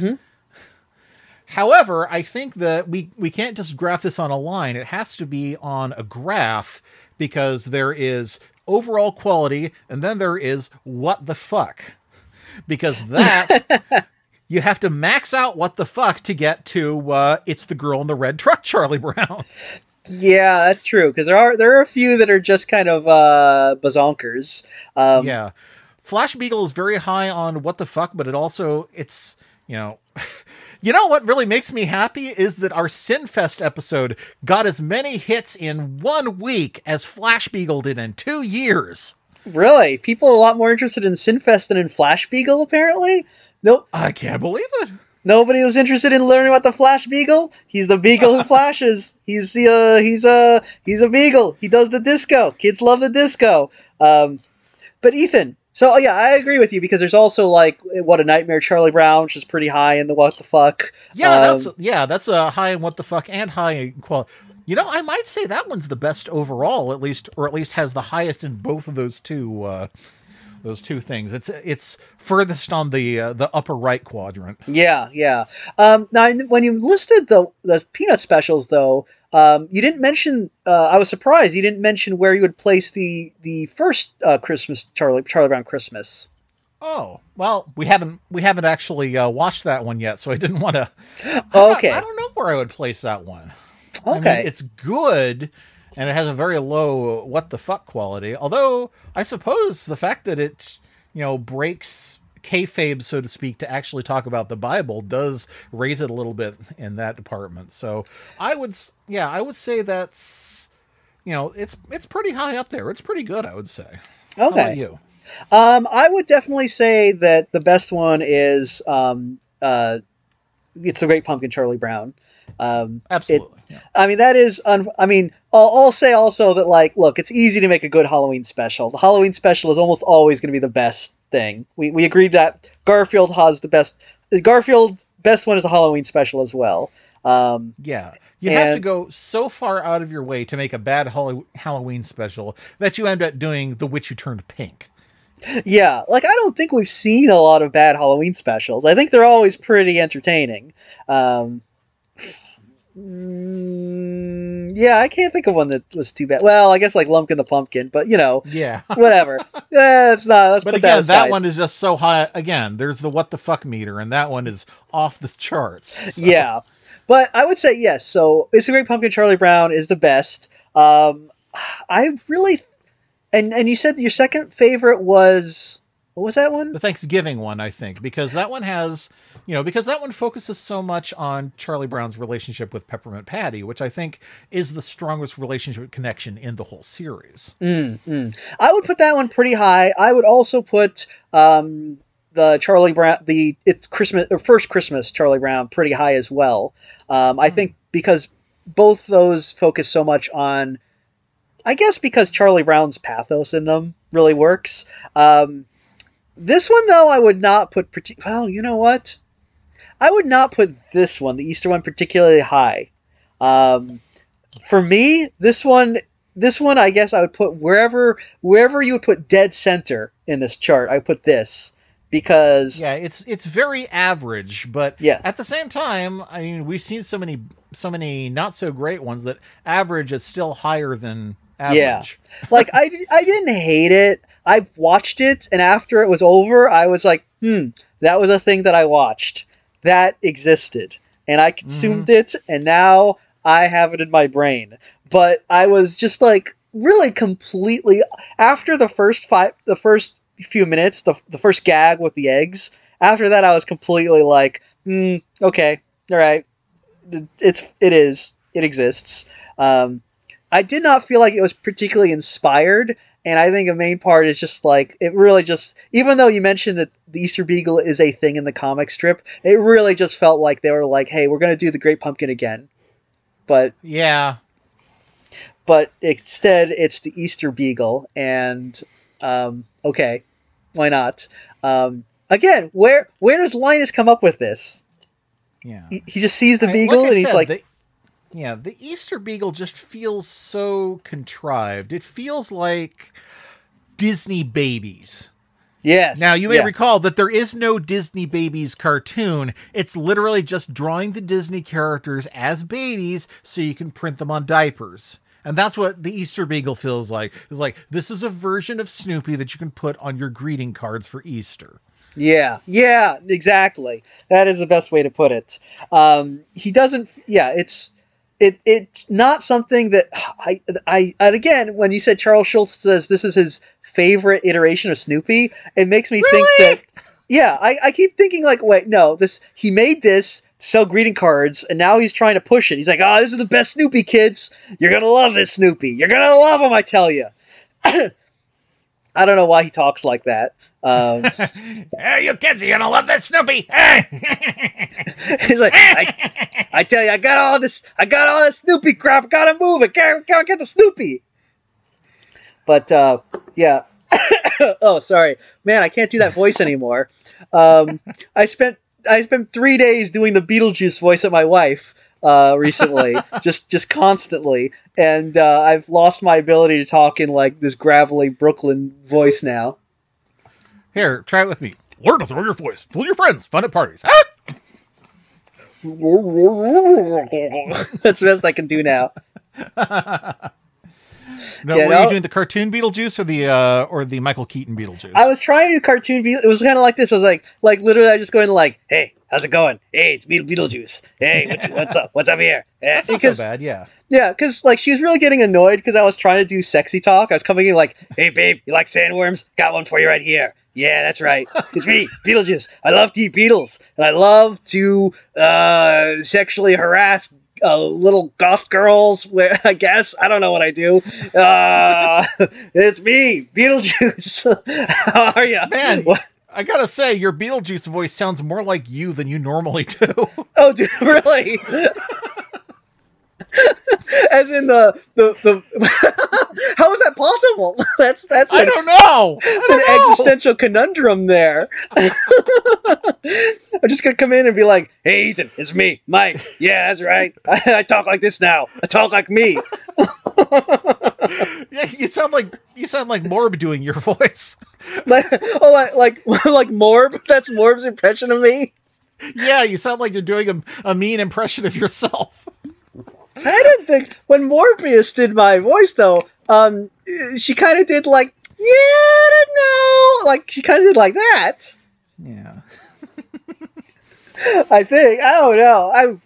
however, I think that we can't just graph this on a line. It has to be on a graph because there is overall quality and then there is what the fuck. Because that you have to max out what the fuck to get to it's the girl in the red truck, Charlie Brown. yeah, that's true because there are a few that are just kind of bazonkers. Yeah. Flash Beagle is very high on what the fuck, but it's you know what really makes me happy is that our Sinfest episode got as many hits in 1 week as Flash Beagle did in 2 years. Really, people are a lot more interested in Sinfest than in Flash Beagle. Apparently, nope. I can't believe it. Nobody was interested in learning about the Flash Beagle. He's the Beagle who flashes. He's a Beagle. He does the disco. Kids love the disco. But Ethan, so yeah, I agree with you because there's also like What a Nightmare, Charlie Brown, which is pretty high in the what the fuck. Yeah, that's a high in what the fuck and high in quality. I might say that one's the best overall, at least has the highest in both of those two things. It's furthest on the upper right quadrant. Yeah, yeah. Now, when you listed the Peanut specials, though, you didn't mention. I was surprised you didn't mention where you would place the first Christmas Charlie Brown Christmas. Oh well, we haven't actually watched that one yet, so I didn't want to. Okay, I don't know where I would place that one. Okay, I mean, it's good, and it has a very low what the fuck quality. Although I suppose the fact that it breaks kayfabe, so to speak, to actually talk about the Bible does raise it a little bit in that department. So I would say that's it's pretty high up there. It's pretty good, I would say. okay. How about you? I would definitely say that the best one is It's the Great Pumpkin, Charlie Brown. Absolutely. Yeah. I mean, that is. I'll say also that, like, look, it's easy to make a good Halloween special. The Halloween special is almost always going to be the best thing. We agreed that Garfield has the best. Garfield's best one is a Halloween special as well. Yeah. You have to go so far out of your way to make a bad Halloween special that you end up doing The Witch Who Turned Pink. Yeah, like, I don't think we've seen a lot of bad Halloween specials. I think they're always pretty entertaining. Yeah, I can't think of one that was too bad. Well, I guess like Lumpkin the Pumpkin, but yeah, whatever. Let's but put again, that aside. that one is just so high. Again, there's the what the fuck meter, and that one is off the charts. So. Yeah, but I would say yes. So It's a Great Pumpkin, Charlie Brown is the best. I really, and you said your second favorite was, what was that one? The Thanksgiving one, I think, because that one has, because that one focuses so much on Charlie Brown's relationship with Peppermint Patty, which I think is the strongest relationship connection in the whole series. I would put that one pretty high. I would also put the Charlie Brown, It's Christmas, or First Christmas Charlie Brown pretty high as well. I think because both those focus so much on, I guess because Charlie Brown's pathos in them really works. This one, though, I would not put... Well, you know what? I would not put this one, the Easter one, particularly high. For me, this one, I guess I would put wherever you would put dead center in this chart, I would put this. Because... Yeah, it's very average, but yeah. At the same time, I mean, we've seen so many not so great ones that average is still higher than average. Yeah. Like, I didn't hate it. I watched it, and after it was over, I was like, that was a thing that I watched. That existed. And I consumed it, and now I have it in my brain. But I was just like, really completely, after the first few minutes, the first gag with the eggs, after that I was completely like, okay, all right, it exists. I did not feel like it was particularly inspired, and I think a main part is just like, it really just, even though you mentioned that the Easter Beagle is a thing in the comic strip, it really just felt like they were like, hey, we're going to do the Great Pumpkin again. But yeah. But instead, it's the Easter Beagle, and okay, Why not? Again, where does Linus come up with this? Yeah. He just sees the Beagle like and he's like, the Easter Beagle just feels so contrived. It feels like Disney Babies. yes. Now, you may recall that there is no Disney Babies cartoon. It's literally just drawing the Disney characters as babies so you can print them on diapers. And that's what the Easter Beagle feels like. It's like, this is a version of Snoopy that you can put on your greeting cards for Easter. Yeah, exactly. That is the best way to put it. He doesn't. Yeah, it's not something that and again, when you said Charles Schultz says this is his favorite iteration of Snoopy, it makes me think that. Yeah, I keep thinking like, wait, no, he made this to sell greeting cards, and now he's trying to push it. He's like, oh, this is the best Snoopy, kids. You're gonna love this Snoopy. You're gonna love him, I tell you. I don't know why he talks like that. Hey, you kids, you're gonna love this Snoopy. He's like, I tell you, I got all this Snoopy crap. I gotta move it. Gotta get the Snoopy. But yeah. Oh, sorry, man. I can't do that voice anymore. I spent 3 days doing the Beetlejuice voice of my wife recently, just constantly, and I've lost my ability to talk in like this gravelly Brooklyn voice now. Here, try it with me. Learn to throw your voice. Fool your friends. Fun at parties. Ah! That's the best I can do now. No, were you doing the cartoon Beetlejuice or the Michael Keaton Beetlejuice? I was trying to do cartoon Beetlejuice. It was kind of like this. I was like literally, I just going to like, hey, how's it going? Hey, it's Beetlejuice. Hey, what's up? What's up here? That's not so bad, yeah. Yeah, because like she was really getting annoyed because I was trying to do sexy talk. I was coming in like, hey, babe, you like sandworms? Got one for you right here. Yeah, that's right. It's me, Beetlejuice. I love to eat beetles, and I love to sexually harass little goth girls. Where I guess I don't know what I do. It's me, Beetlejuice. How are you, man? I gotta say, your Beetlejuice voice sounds more like you than you normally do. Oh, dude, really? As in the how is that possible? That's I don't know. An existential conundrum there. I'm just gonna come in and be like, "Hey, Ethan, it's me, Mike. Yeah, that's right. I talk like this now. I talk like me." Yeah, you sound like Morb doing your voice. like Morb. That's Morb's impression of me. Yeah, you sound like you're doing a mean impression of yourself. I didn't think when Morbius did my voice though. She kind of did like, yeah, I don't know. Like she kind of did like that. Yeah. I think I don't know.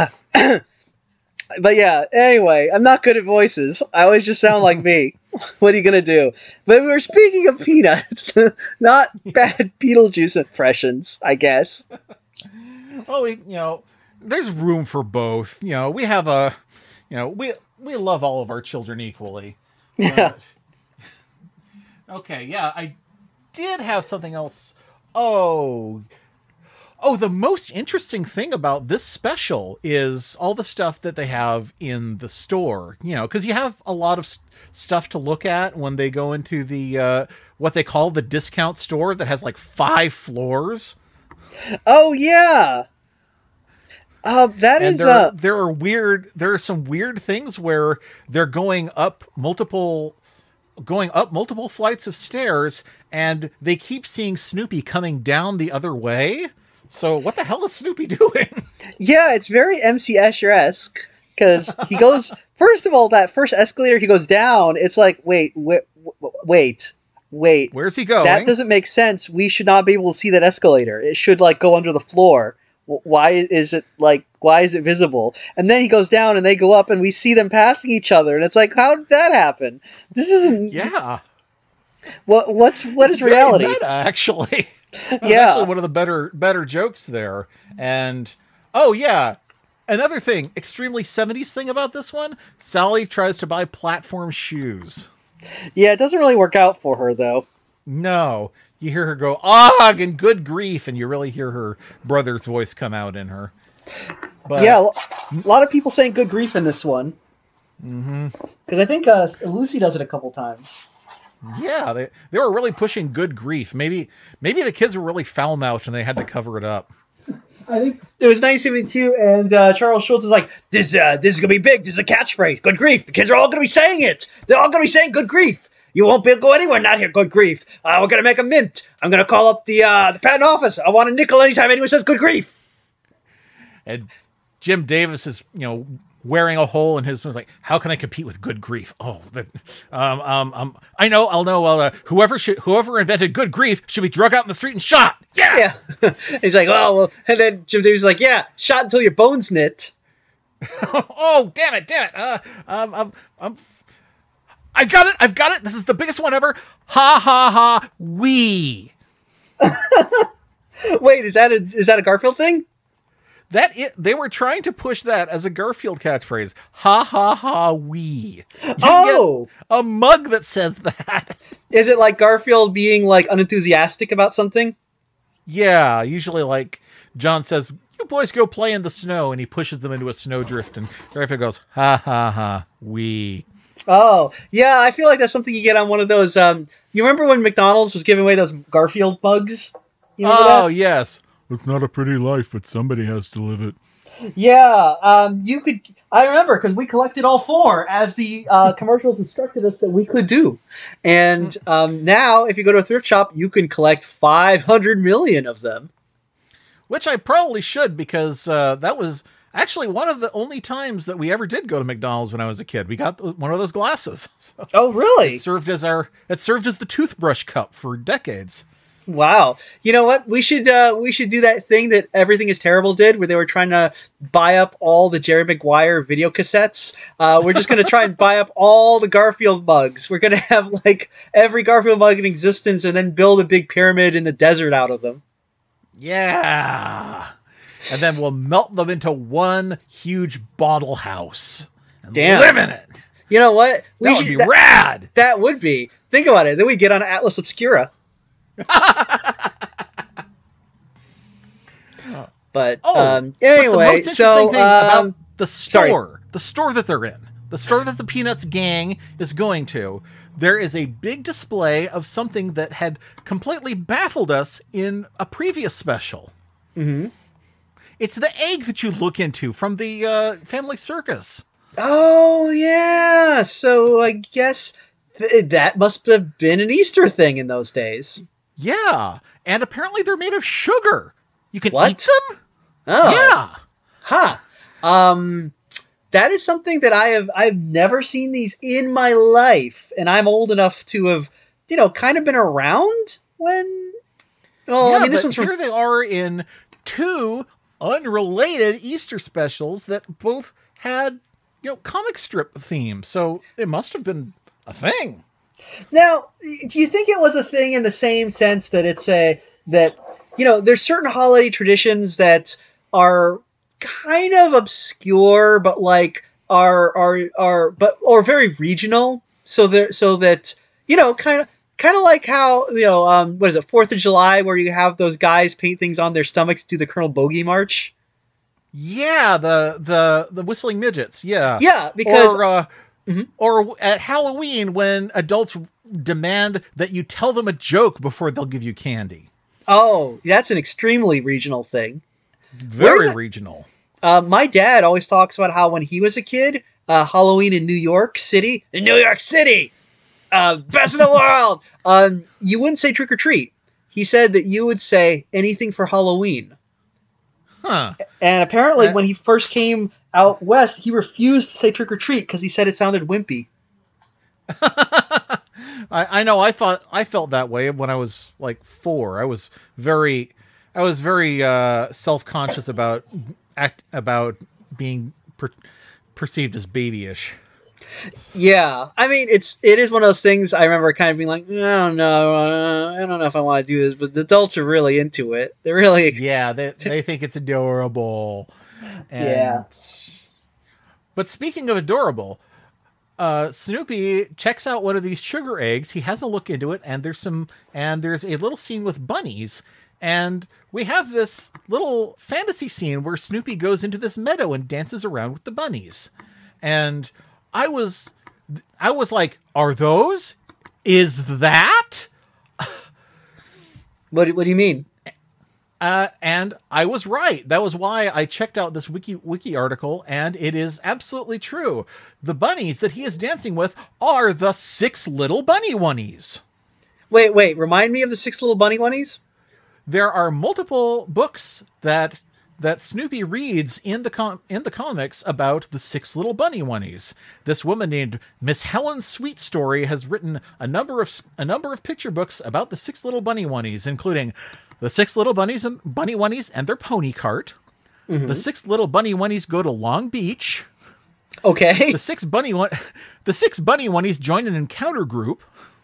But yeah. Anyway, I'm not good at voices. I always just sound like me. What are you gonna do? But we were speaking of Peanuts, not bad Beetlejuice impressions, I guess. Well, there's room for both. We have we love all of our children equally. Yeah. Okay, yeah, I did have something else. Oh, the most interesting thing about this special is all the stuff that they have in the store. Because you have a lot of stuff to look at when they go into the what they call the discount store that has like 5 floors. Oh yeah. There are some weird things where they're going up multiple flights of stairs, and they keep seeing Snoopy coming down the other way. So what the hell is Snoopy doing? Yeah, it's very MC Escher-esque because he goes. First of all, that first escalator he goes down. It's like wait. Where's he going? That doesn't make sense. We should not be able to see that escalator. It should like go under the floor. Why is it visible? And then he goes down and they go up and we see them passing each other. And it's like, how did that happen? This isn't. Yeah. What is reality? Meta, actually. Yeah. Actually one of the better jokes there. And, oh yeah. Another thing, extremely 70s thing about this one, Sally tries to buy platform shoes. Yeah, it doesn't really work out for her, though. No. You hear her go, "Ugh," and good grief, and you really hear her brother's voice come out in her. But, yeah, a lot of people saying good grief in this one. Mm-hmm. Because I think Lucy does it a couple times. Yeah, they were really pushing good grief. Maybe the kids were really foul mouthed and they had to cover it up. I think it was 1972, and Charles Schultz was like, "This is gonna be big. This is a catchphrase. Good grief! The kids are all gonna be saying it. They're all gonna be saying good grief. You won't be able to go anywhere not hear good grief. We're gonna make a mint. I'm gonna call up the patent office. I want a nickel anytime anyone says good grief." And Jim Davis is, wearing a hole in his, like, how can I compete with good grief? Oh, I know, I'll know. Well, whoever invented good grief should be drug out in the street and shot. Yeah. He's like, oh, well, and then Jim Davis is like, yeah, shot until your bones knit. Oh, damn it. I've got it. This is the biggest one ever. Ha ha ha. Wee. Wait, is that a Garfield thing? They were trying to push that as a Garfield catchphrase. Ha ha ha wee. Oh, a mug that says that. Is it like Garfield being like unenthusiastic about something? Yeah, usually like John says, "You boys go play in the snow," and he pushes them into a snowdrift, and Garfield goes, "Ha ha ha wee." Oh, yeah, I feel like that's something you get on one of those. You remember when McDonald's was giving away those Garfield mugs? You remember that? Yes. It's not a pretty life, but somebody has to live it. Yeah, you could. I remember because we collected all 4 as the commercials instructed us that we could do. And now, if you go to a thrift shop, you can collect 500 million of them. Which I probably should, because that was actually one of the only times that we ever did go to McDonald's when I was a kid. We got one of those glasses. So oh, really? It served as the toothbrush cup for decades. Wow. You know what? We should do that thing that Everything is Terrible did, where they were trying to buy up all the Jerry Maguire video cassettes. We're just going to try and buy up all the Garfield mugs. We're going to have like every Garfield mug in existence and then build a big pyramid in the desert out of them. Yeah. And then we'll melt them into one huge bottle house and live in it. You know what? That would be rad. That would be. Think about it. Then we get on Atlas Obscura. But anyway, the so thing about the store that they're in, the store that the Peanuts gang is going to, there is a big display of something that had completely baffled us in a previous special. Mm-hmm. It's the egg that you look into from the Family Circus. Oh yeah, so I guess that must have been an Easter thing in those days. Yeah, and apparently they're made of sugar. You can eat them? Oh. Yeah. Huh. That is something that I've never seen these in my life, and I'm old enough to have, kind of been around when. Well, I mean, this one's here they are in 2 unrelated Easter specials that both had, comic strip themes. So it must have been a thing. Now, do you think it was a thing in the same sense that it's there's certain holiday traditions that are kind of obscure, but like are very regional. So that kind of like how what is it, 4th of July, where you have those guys paint things on their stomachs, do the Colonel Bogey March. Yeah, the whistling midgets. Yeah, because. Or at Halloween, when adults demand that you tell them a joke before they'll give you candy. Oh, that's an extremely regional thing. Very regional. My dad always talks about how when he was a kid, Halloween in New York City, best in the world, you wouldn't say trick or treat. He said that you would say anything for Halloween. Huh. And apparently when he first came out west, he refused to say trick or treat because he said it sounded wimpy. I know. I felt that way when I was like 4. I was very self-conscious about being perceived as babyish. Yeah, I mean, it is one of those things. I remember kind of being like, I don't know if I want to do this, but the adults are really into it. They're really they think it's adorable. Yeah. But speaking of adorable, Snoopy checks out one of these sugar eggs. He has a look into it, and there's a little scene with bunnies, and we have this little fantasy scene where Snoopy goes into this meadow and dances around with the bunnies. And I was like, are those? Is that? What do you mean? And I was right. That was why I checked out this wiki article, and it is absolutely true. The bunnies that he is dancing with are the 6 little bunny oneies. Wait. Remind me of the 6 little bunny oneies? There are multiple books that Snoopy reads in the comics about the 6 little bunny oneies. This woman named Miss Helen Sweet Story has written a number of picture books about the 6 little bunny oneies, including the 6 little bunny oneies and their pony cart. Mm-hmm. The 6 little bunny oneies go to Long Beach. Okay. The 6 bunny oneies join an encounter group.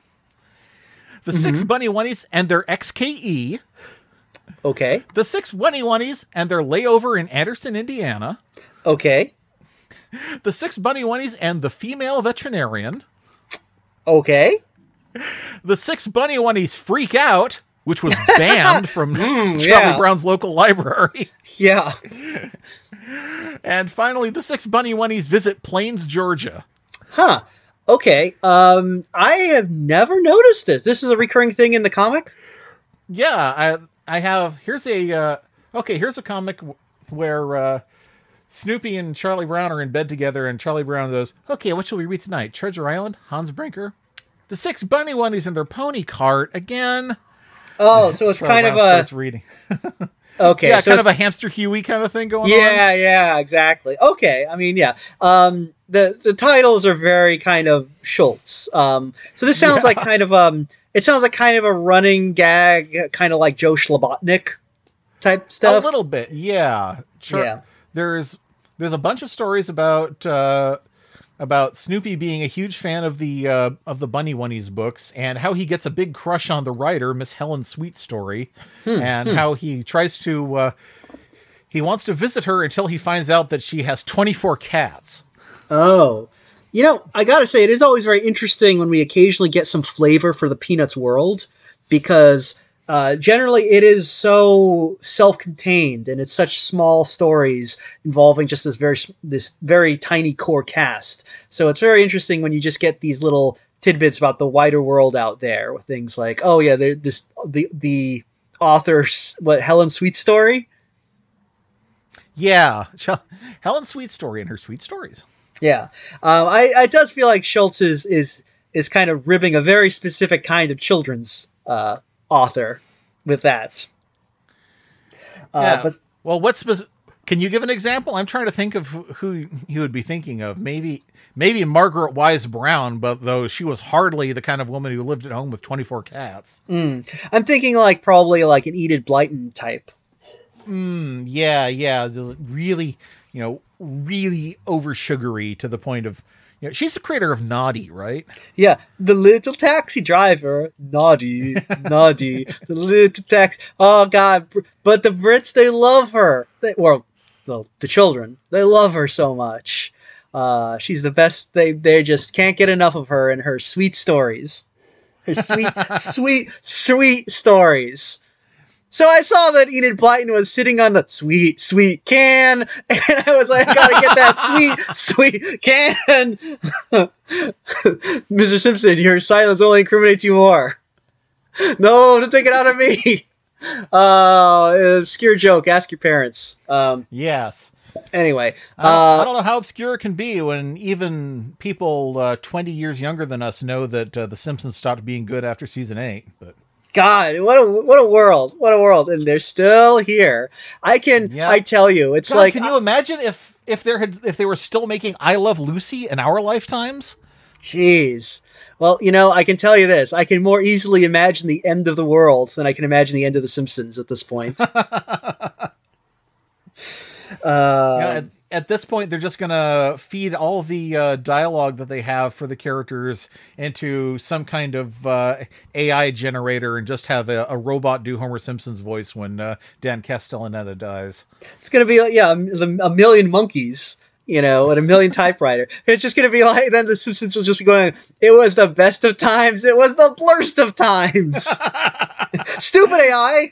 The 6 bunny oneies and their XKE. Okay. The 6 bunny oneies and their layover in Anderson, Indiana. Okay. The 6 bunny oneies and the female veterinarian. Okay. The 6 bunny oneies freak out, which was banned from Charlie Brown's local library. Yeah. And finally, the 6 bunny oneies visit Plains, Georgia. Huh. Okay. I have never noticed this. This is a recurring thing in the comic? Yeah, I have. Here's a comic where Snoopy and Charlie Brown are in bed together, and Charlie Brown goes, "Okay, what shall we read tonight? Treasure Island, Hans Brinker, the 6 bunny oneies in their pony cart again." Oh, so it's Charlie kind Brown of starts reading. Okay, yeah, so kind of a Hamster Huey kind of thing going on. Yeah, exactly. Okay, I mean, yeah. The titles are very kind of Schultz. So this sounds like kind of it sounds like kind of a running gag, kind of like Joe Schlabotnik type stuff. A little bit, yeah. Sure. Yeah. There's a bunch of stories about Snoopy being a huge fan of the Bunny Oneies books, and how he gets a big crush on the writer, Miss Helen Sweet Story, and how he tries to he wants to visit her until he finds out that she has 24 cats. Oh. You know, I gotta say, it is always very interesting when we occasionally get some flavor for the Peanuts world, because generally it is so self-contained, and it's such small stories involving just this very tiny core cast. So it's very interesting when you just get these little tidbits about the wider world out there, with things like, oh yeah, the author's Helen Sweet Story. Yeah, Helen Sweet Story and her sweet stories. Yeah, it does feel like Schultz is kind of ribbing a very specific kind of children's author with that. Yeah. But well, can you give an example? I'm trying to think of who you would be thinking of. Maybe Margaret Wise Brown, but though she was hardly the kind of woman who lived at home with 24 cats. I'm thinking probably like an Enid Blyton type. Yeah. Really, really over sugary to the point of, she's the creator of Noddy, right? Yeah, the little taxi driver, Noddy, the little taxi. Oh God! But the Brits, they love her. The children, they love her so much. She's the best. They just can't get enough of her and her sweet stories. Her sweet stories. So I saw that Enid Blyton was sitting on the sweet can, and I was like, I gotta get that sweet can. Mr. Simpson, your silence only incriminates you more. No, don't take it out of me. Obscure joke. Ask your parents. Yes. Anyway. I don't know how obscure it can be when even people 20 years younger than us know that The Simpsons stopped being good after season 8, but... God, what a world! What a world! And they're still here. I tell you, it's God, like. Can you imagine if they were still making I Love Lucy in our lifetimes? Jeez. Well, I can tell you this: I can more easily imagine the end of the world than I can imagine the end of The Simpsons at this point. At this point, they're just gonna feed all the dialogue that they have for the characters into some kind of AI generator, and just have a robot do Homer Simpson's voice when Dan Castellaneta dies. It's gonna be a million monkeys, and a million typewriter. It's just gonna be like, then The Simpsons will just be going, "It was the best of times. It was the worst of times." Stupid AI.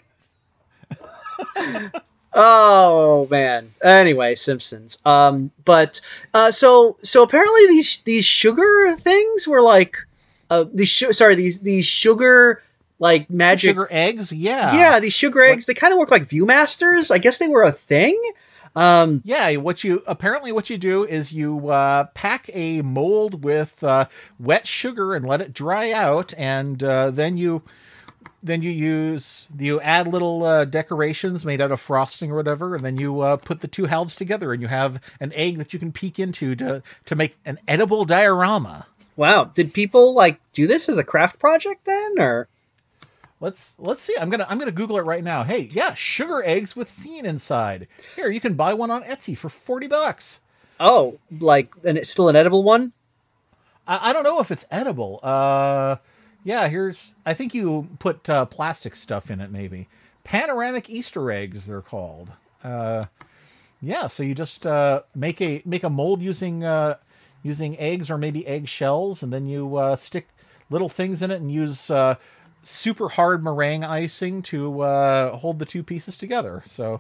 Oh man. Anyway, Simpsons. So apparently these sugar things were like these sugar like magic Sugar eggs, yeah. Yeah, these sugar eggs, they kind of work like Viewmasters. I guess they were a thing. Yeah, what you do is you pack a mold with wet sugar and let it dry out, and then you add little decorations made out of frosting or whatever, and then you put the two halves together, and you have an egg that you can peek into to make an edible diorama. Wow, did people like do this as a craft project then, or? Let's see. I'm gonna Google it right now. Hey, yeah, sugar eggs with scene inside. Here, you can buy one on Etsy for $40. Oh, and it's still an edible one? I don't know if it's edible. Yeah, I think you put plastic stuff in it, maybe. Panoramic Easter eggs, they're called. Yeah, so you just make a mold using eggs or maybe egg shells, and then you stick little things in it and use super hard meringue icing to hold the two pieces together. So,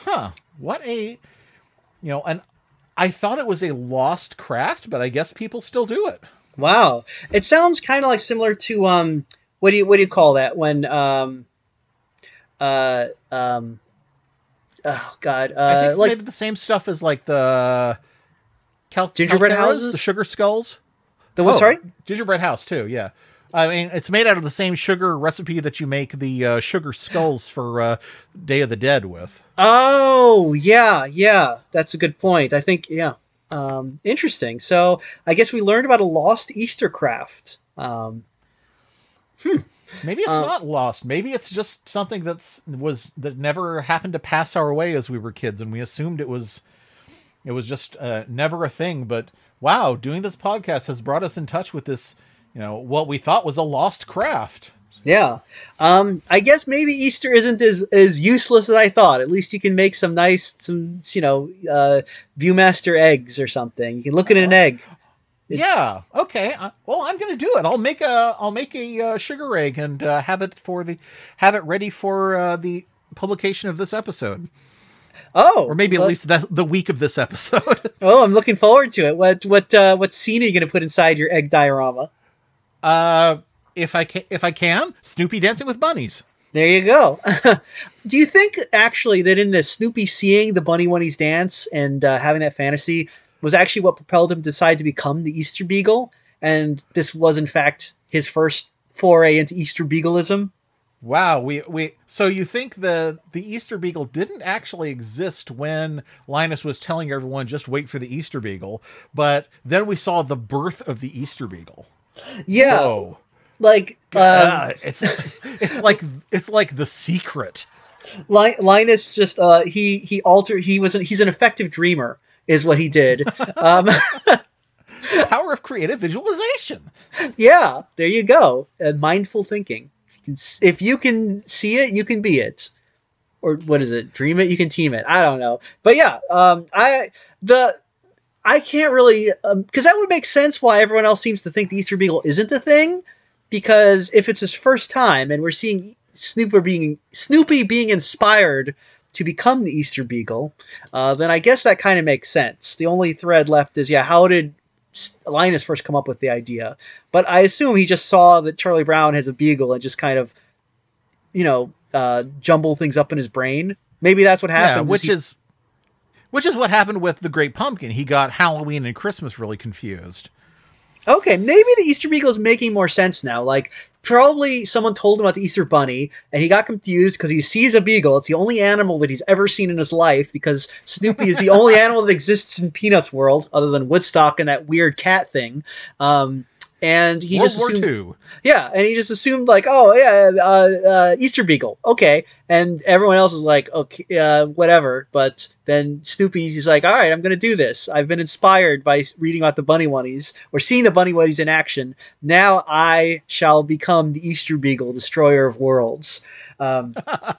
and I thought it was a lost craft, but I guess people still do it. Wow, it sounds kind of like similar to what do you call that when oh god, I think like they did the same stuff as like the gingerbread calderas, houses, the sugar skulls. The what? Sorry, gingerbread house too. Yeah. I mean, it's made out of the same sugar recipe that you make the sugar skulls for Day of the Dead with. Oh, yeah. That's a good point. I think, yeah. Interesting. So I guess we learned about a lost Easter craft. Maybe it's not lost. Maybe it's just something that never happened to pass our way as we were kids, and we assumed it was just never a thing. But wow, doing this podcast has brought us in touch with this, what we thought was a lost craft. Yeah. I guess maybe Easter isn't as useless as I thought. At least you can make some Viewmaster eggs or something. You can look at an egg. Yeah. Okay. Well, I'm going to do it. I'll make a sugar egg and have it ready for the publication of this episode. Oh, or maybe at least the week of this episode. Oh, I'm looking forward to it. What scene are you going to put inside your egg diorama? If I can, Snoopy dancing with bunnies. There you go. Do you think actually that in this Snoopy seeing the bunny bunnies dance and having that fantasy was actually what propelled him to decide to become the Easter Beagle, and this was in fact his first foray into Easter Beagleism? Wow, so you think the Easter Beagle didn't actually exist when Linus was telling everyone just wait for the Easter Beagle, but then we saw the birth of the Easter Beagle. Yeah. Whoa. Like it's like The Secret. Linus just he's an effective dreamer is what he did. Power of creative visualization. Yeah, there you go. Mindful thinking. If you can see it, you can be it. Or what is it? Dream it, you can team it. I don't know. But yeah, I can't really, because that would make sense why everyone else seems to think the Easter Beagle isn't a thing. Because if it's his first time and we're seeing Snoopy being inspired to become the Easter Beagle, then I guess that kind of makes sense. The only thread left is, how did Linus first come up with the idea? But I assume he just saw that Charlie Brown has a beagle and just kind of, jumble things up in his brain. Maybe that's what happened. Yeah, which is what happened with the Great Pumpkin. He got Halloween and Christmas really confused. Okay, maybe the Easter Beagle is making more sense now. Like, probably someone told him about the Easter Bunny, and he got confused because he sees a beagle. It's the only animal that he's ever seen in his life, because Snoopy is the only animal that exists in Peanuts world, other than Woodstock and that weird cat thing. And he World just War assumed, II. Yeah, and he just assumed like, Easter Beagle, okay, and everyone else is like, okay, whatever. But then Snoopy's like, all right, I'm gonna do this. I've been inspired by reading about the Bunny Bunnies or seeing the Bunny Bunnies in action. Now I shall become the Easter Beagle, destroyer of worlds. Now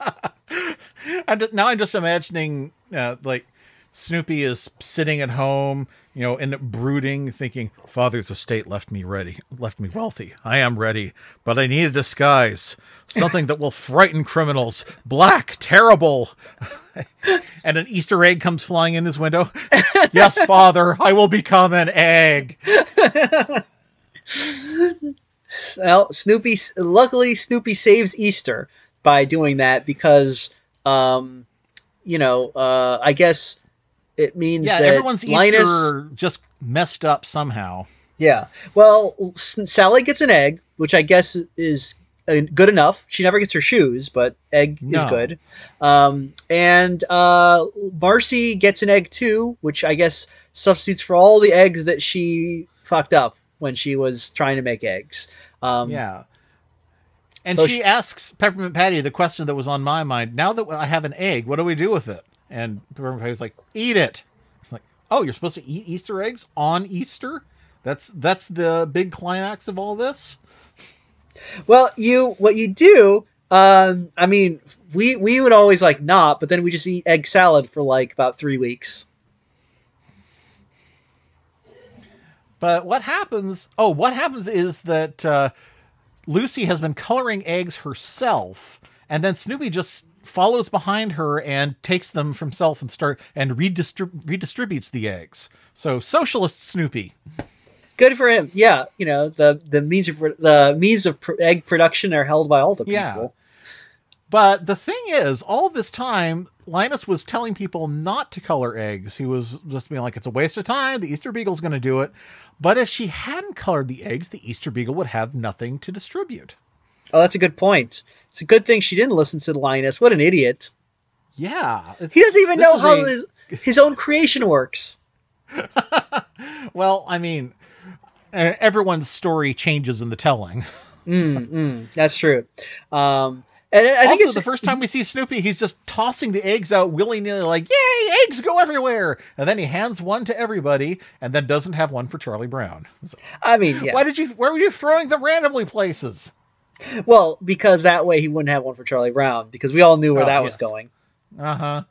I'm just imagining like Snoopy is sitting at home, and brooding, thinking, Father's estate left me wealthy. I am ready, but I need a disguise. Something that will frighten criminals. Black, terrible. And an Easter egg comes flying in his window. Yes, Father, I will become an egg. Well, luckily Snoopy saves Easter by doing that because, I guess it means that everyone's Linus, Easter just messed up somehow. yeah. Well, Sally gets an egg, which I guess is good enough. She never gets her shoes, but egg is good. And Marcy gets an egg too, which I guess substitutes for all the eggs that she fucked up when she was trying to make eggs. And so she asks Peppermint Patty the question that was on my mind. Now that I have an egg, what do we do with it? And Peppermint Patty's like, eat it. It's like, oh, you're supposed to eat Easter eggs on Easter? That's the big climax of all this? Well, what you do, we would always like not, but then we just eat egg salad for like about 3 weeks. But what happens is that Lucy has been coloring eggs herself, and then Snoopy just follows behind her and takes them from himself and redistributes the eggs. So socialist Snoopy. Good for him. Yeah, the means of egg production are held by all the people. Yeah. But the thing is, all this time, Linus was telling people not to color eggs. He was just being like, it's a waste of time. The Easter Beagle's going to do it. But if she hadn't colored the eggs, the Easter Beagle would have nothing to distribute. Oh, that's a good point. It's a good thing she didn't listen to Linus. What an idiot. Yeah. He doesn't even know how his own creation works. Well, I mean, everyone's story changes in the telling. That's true. And I think also, the first time we see Snoopy, he's just tossing the eggs out willy-nilly like, yay, eggs go everywhere. And then he hands one to everybody and then doesn't have one for Charlie Brown. So, I mean, yeah. Where were you throwing them randomly places? Well, because that way he wouldn't have one for Charlie Brown, because we all knew where that was going. Uh-huh.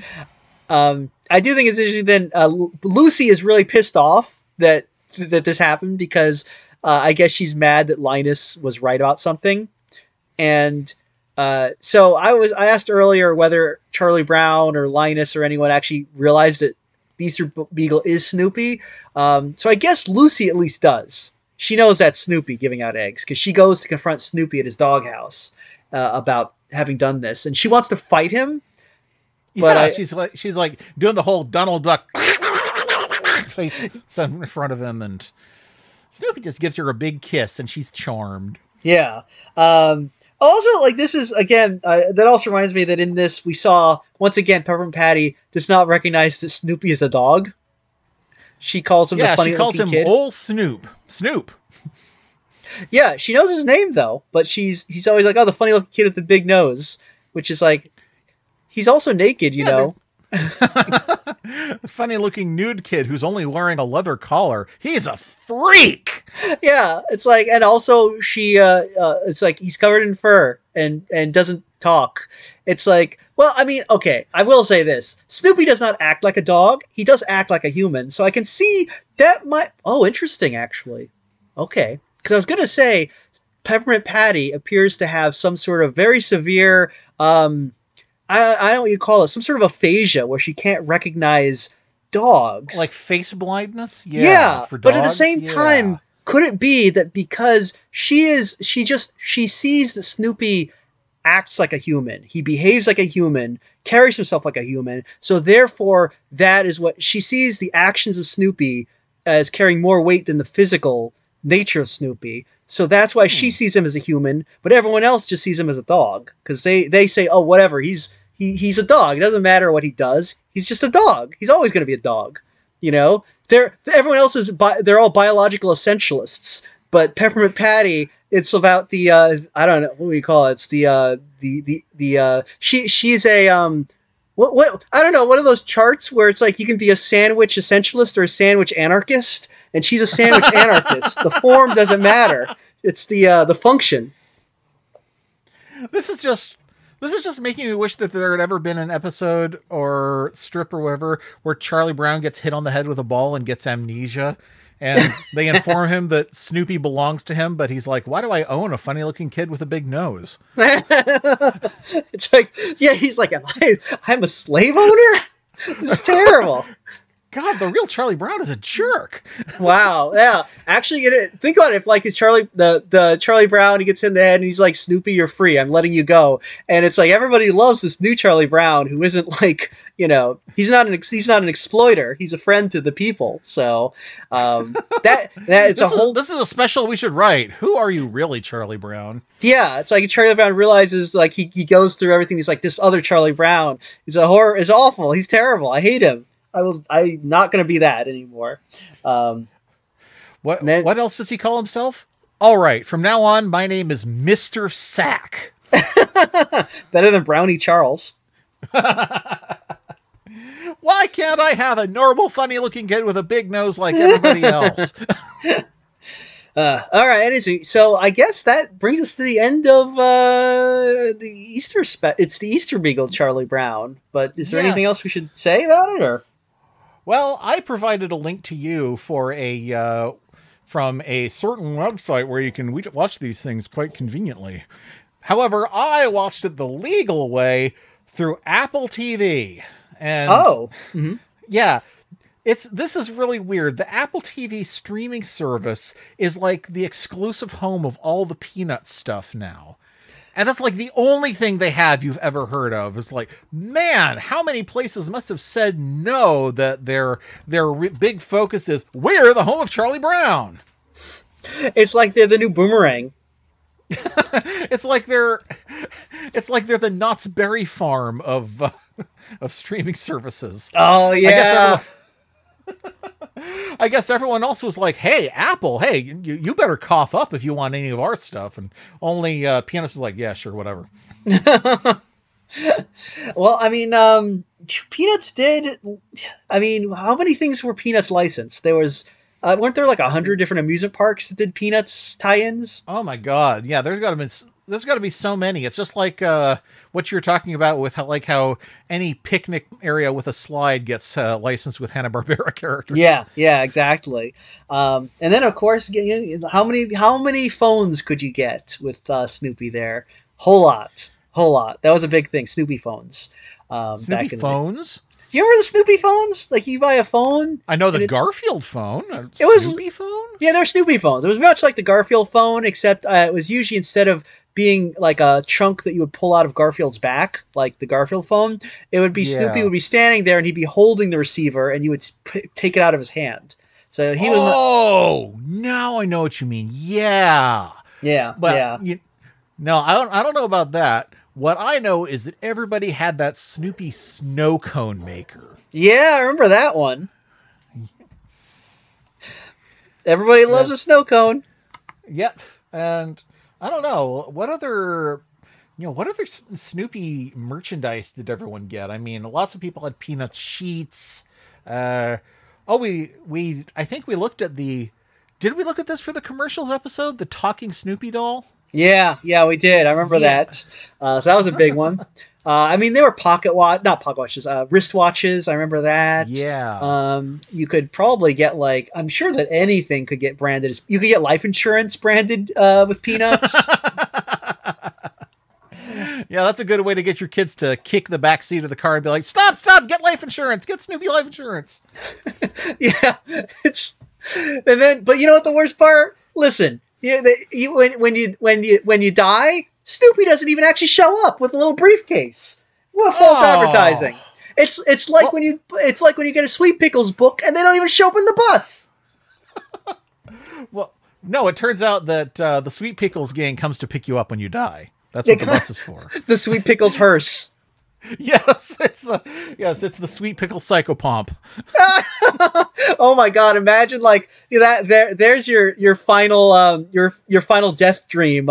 I do think it's interesting then Lucy is really pissed off that this happened because I guess she's mad that Linus was right about something. And so I asked earlier whether Charlie Brown or Linus or anyone actually realized that the Easter Beagle is Snoopy. So I guess Lucy at least does. She knows that's Snoopy giving out eggs because she goes to confront Snoopy at his doghouse about having done this, and she wants to fight him. But she's like doing the whole Donald Duck face in front of him, and Snoopy just gives her a big kiss, and she's charmed. Yeah. Also, like, this is, again, that also reminds me that in this, we saw, once again, Peppermint Patty does not recognize that Snoopy is a dog. She calls him the funny looking kid. Yeah, she calls him Old Snoop. Snoop. Yeah, she knows his name, though, but he's always like, oh, the funny looking kid with the big nose, which is like, he's also naked, you know. The funny looking nude kid who's only wearing a leather collar. He's a freak. Yeah, it's like, and also it's like he's covered in fur and doesn't talk. It's like, well, I mean, okay, I will say this. Snoopy does not act like a dog. He does act like a human. So I can see that interesting, actually. Okay. Because I was going to say Peppermint Patty appears to have some sort of very severe, I don't know what you call it, some sort of aphasia where she can't receize dogs. Like face blindness? Yeah, for dogs? But at the same time, could it be that because she sees that Snoopy acts like a human, he behaves like a human, carries himself like a human, so therefore that is what she sees the actions of Snoopy as carrying more weight than the physical nature of Snoopy. So that's why she sees him as a human, but everyone else just sees him as a dog. Because they say, oh, whatever, he's a dog. It doesn't matter what he does. He's just a dog. He's always going to be a dog. You know? Everyone else they're all biological essentialists. But Peppermint Patty, it's about the, I don't know, what do we call it? It's she's a, what, I don't know, one of those charts where it's like you can be a sandwich essentialist or a sandwich anarchist, and she's a sandwich anarchist. The form doesn't matter. It's the function. This is just making me wish that there had ever been an episode or strip or whatever where Charlie Brown gets hit on the head with a ball and gets amnesia, and they inform him that Snoopy belongs to him, but he's like, why do I own a funny looking kid with a big nose? It's like, yeah, he's like, I'm a slave owner? This is terrible. God, the real Charlie Brown is a jerk. Wow. Yeah. Actually, think about it. If like it's the Charlie Brown, he gets in the head and he's like, Snoopy, you're free. I'm letting you go. And it's like everybody loves this new Charlie Brown who isn't like, he's not an exploiter. He's a friend to the people. So it's this is a special we should write. Who are you really, Charlie Brown? Yeah, it's like Charlie Brown realizes like he goes through everything. He's like, this other Charlie Brown is awful. He's terrible. I hate him. I'm not going to be that anymore. What else does he call himself? All right, from now on, my name is Mr. Sack. Better than Brownie Charles. Why can't I have a normal, funny-looking kid with a big nose like everybody else? All right, so I guess that brings us to the end of the Easter It's the Easter Beagle, Charlie Brown. But is there anything else we should say about it, or? Well, I provided a link to you for from a certain website where you can watch these things quite conveniently. However, I watched it the legal way through Apple TV. And yeah, this is really weird. The Apple TV streaming service is like the exclusive home of all the Peanuts stuff now. And that's like the only thing they have you've ever heard of. It's like, man, how many places must have said no that their big focus is, we're the home of Charlie Brown. It's like they're the new Boomerang. It's like they're the Knott's Berry Farm of streaming services. Oh yeah. I guess everyone else was like, hey, Apple, hey, you better cough up if you want any of our stuff. And only Peanuts is like, yeah, sure, whatever. Well, I mean, Peanuts did. I mean, how many things were Peanuts licensed? There was, weren't there like 100 different amusement parks that did Peanuts tie-ins? Oh my God. Yeah, there's got to be so many. It's just like what you're talking about with how any picnic area with a slide gets licensed with Hanna-Barbera characters. Yeah, exactly. And then of course, how many phones could you get with Snoopy there? Whole lot. That was a big thing. Snoopy phones. Snoopy phones? Do you remember the Snoopy phones? Like you buy a phone. I know the Garfield phone. It was Snoopy phone. Yeah, they were Snoopy phones. It was much like the Garfield phone, except it was usually, instead of being like a chunk that you would pull out of Garfield's back, like the Garfield phone, it would be Snoopy would be standing there and he'd be holding the receiver and you would take it out of his hand. So he was. Oh, now I know what you mean. Yeah. Yeah. But no, I don't know about that. What I know is that everybody had that Snoopy snow cone maker. Yeah, I remember that one. Everybody loves a snow cone. Yep. And I don't know, what other Snoopy merchandise did everyone get? I mean, lots of people had Peanuts sheets. I think we looked at did we look at this for the commercials episode? The talking Snoopy doll? Yeah, we did. I remember that. So that was a big one. I mean, they were not pocket watches, wristwatches. I remember that. Yeah. You could probably get I'm sure that anything could get branded. You could get life insurance branded with Peanuts. Yeah, that's a good way to get your kids to kick the back seat of the car and be like, stop, get life insurance, get Snoopy life insurance. Yeah, but you know what the worst part? Listen. Yeah, when you die, Snoopy doesn't even actually show up with a little briefcase. What false advertising! It's like when you get a Sweet Pickles book and they don't even show up in the bus. Well, no, it turns out that the Sweet Pickles gang comes to pick you up when you die. That's what the bus is for. The Sweet Pickles hearse. Yes, it's the Sweet Pickle Psychopomp. Oh my God! Imagine that. There's your final your final death dream.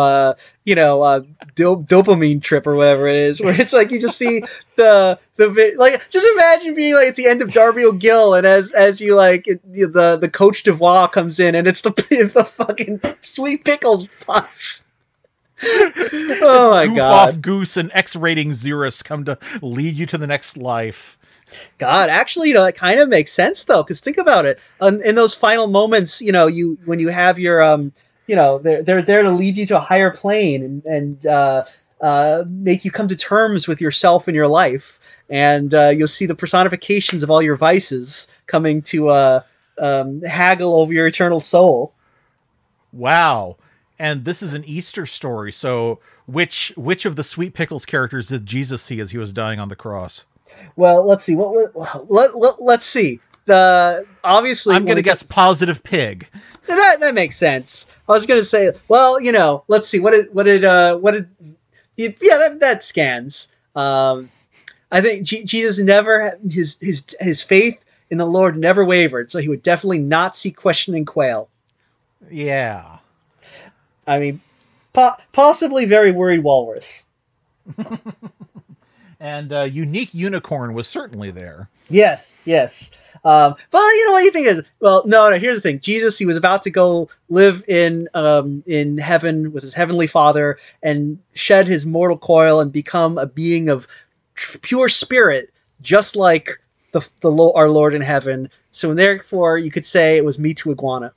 Dopamine trip or whatever it is, where it's like you just see just imagine being like at the end of Darby O'Gill, and as you the Coach d'Ivoire comes in, and it's the fucking Sweet Pickles bus. Oh my God! Off Goose and X-rating Xerus come to lead you to the next life. God, actually, that kind of makes sense though, because think about it. In those final moments, when you have your, they're there to lead you to a higher plane, and make you come to terms with yourself and your life, and you'll see the personifications of all your vices coming to haggle over your eternal soul. Wow. And this is an Easter story. So which of the Sweet Pickles characters did Jesus see as he was dying on the cross? Well, let's see. Let's see. Obviously, I'm going to guess positive pig. That makes sense. I was going to say, well, let's see. That scans. I think Jesus never his faith in the Lord never wavered, so he would definitely not see questioning quail. Yeah. I mean, possibly very worried walrus. And unique unicorn was certainly there. Yes. But what you think is, well, no. Here's the thing: Jesus, he was about to go live in heaven with his heavenly Father and shed his mortal coil and become a being of pure spirit, just like our Lord in heaven. So therefore, you could say it was Me Too Iguana.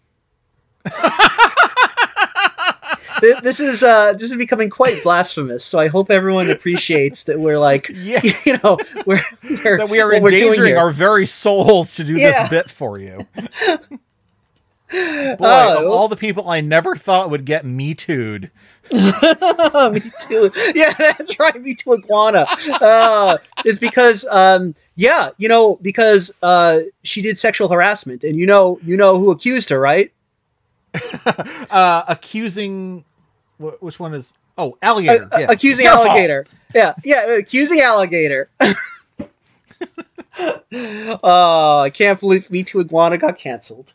This is becoming quite blasphemous. So I hope everyone appreciates that we're like, that we are endangering our very souls to do this bit for you. Boy, of all the people I never thought would get Me Too'd. Me too. Yeah, that's right. Me Too Iguana. It's because, because she did sexual harassment, and you know who accused her, right? Accusing. Which one is? Oh, alligator. Yeah. Accusing alligator. Yeah, accusing alligator. Oh, I can't believe Me Too Iguana got canceled.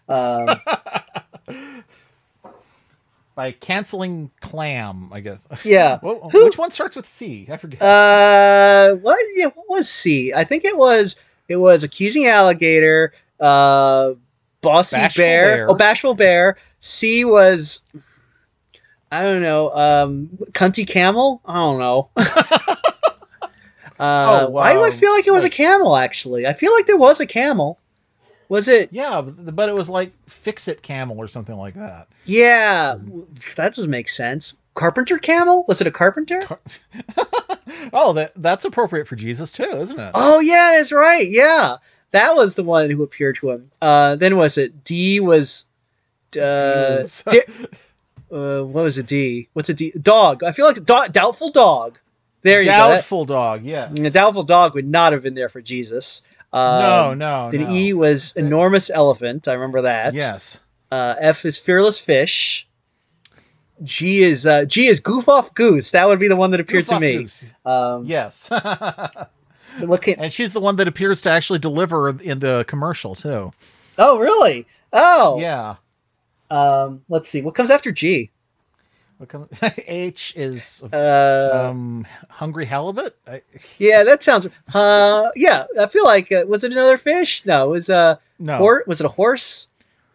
By canceling clam, I guess. Yeah. Which one starts with C? I forget. What? Yeah, what was C? I think it was accusing alligator. Bossy Bashful bear. Oh, bashful bear. C was, I don't know. Cunty camel. I don't know. Why do I feel like it was a camel? Actually, I feel like there was a camel. Was it? Yeah, but it was like Fix-It Camel or something like that. Yeah, that doesn't make sense. Carpenter camel? Was it a carpenter? Oh, that's appropriate for Jesus too, isn't it? Oh yeah, that's right. Yeah, that was the one who appeared to him. Then was it D? Was what was a D? What's a D? Dog. I feel like doubtful dog. There you go. Doubtful dog. Yeah. The doubtful dog would not have been there for Jesus. No. The E was enormous elephant. I remember that. Yes. F is fearless fish. G is goof off goose. That would be the one that appeared to me. Yes. And she's the one that appears to actually deliver in the commercial too. Oh, really? Oh, yeah. Let's see. What comes after G? H is hungry halibut. Yeah, that sounds. Yeah, I feel like was it another fish? No, it was no. Was it a horse?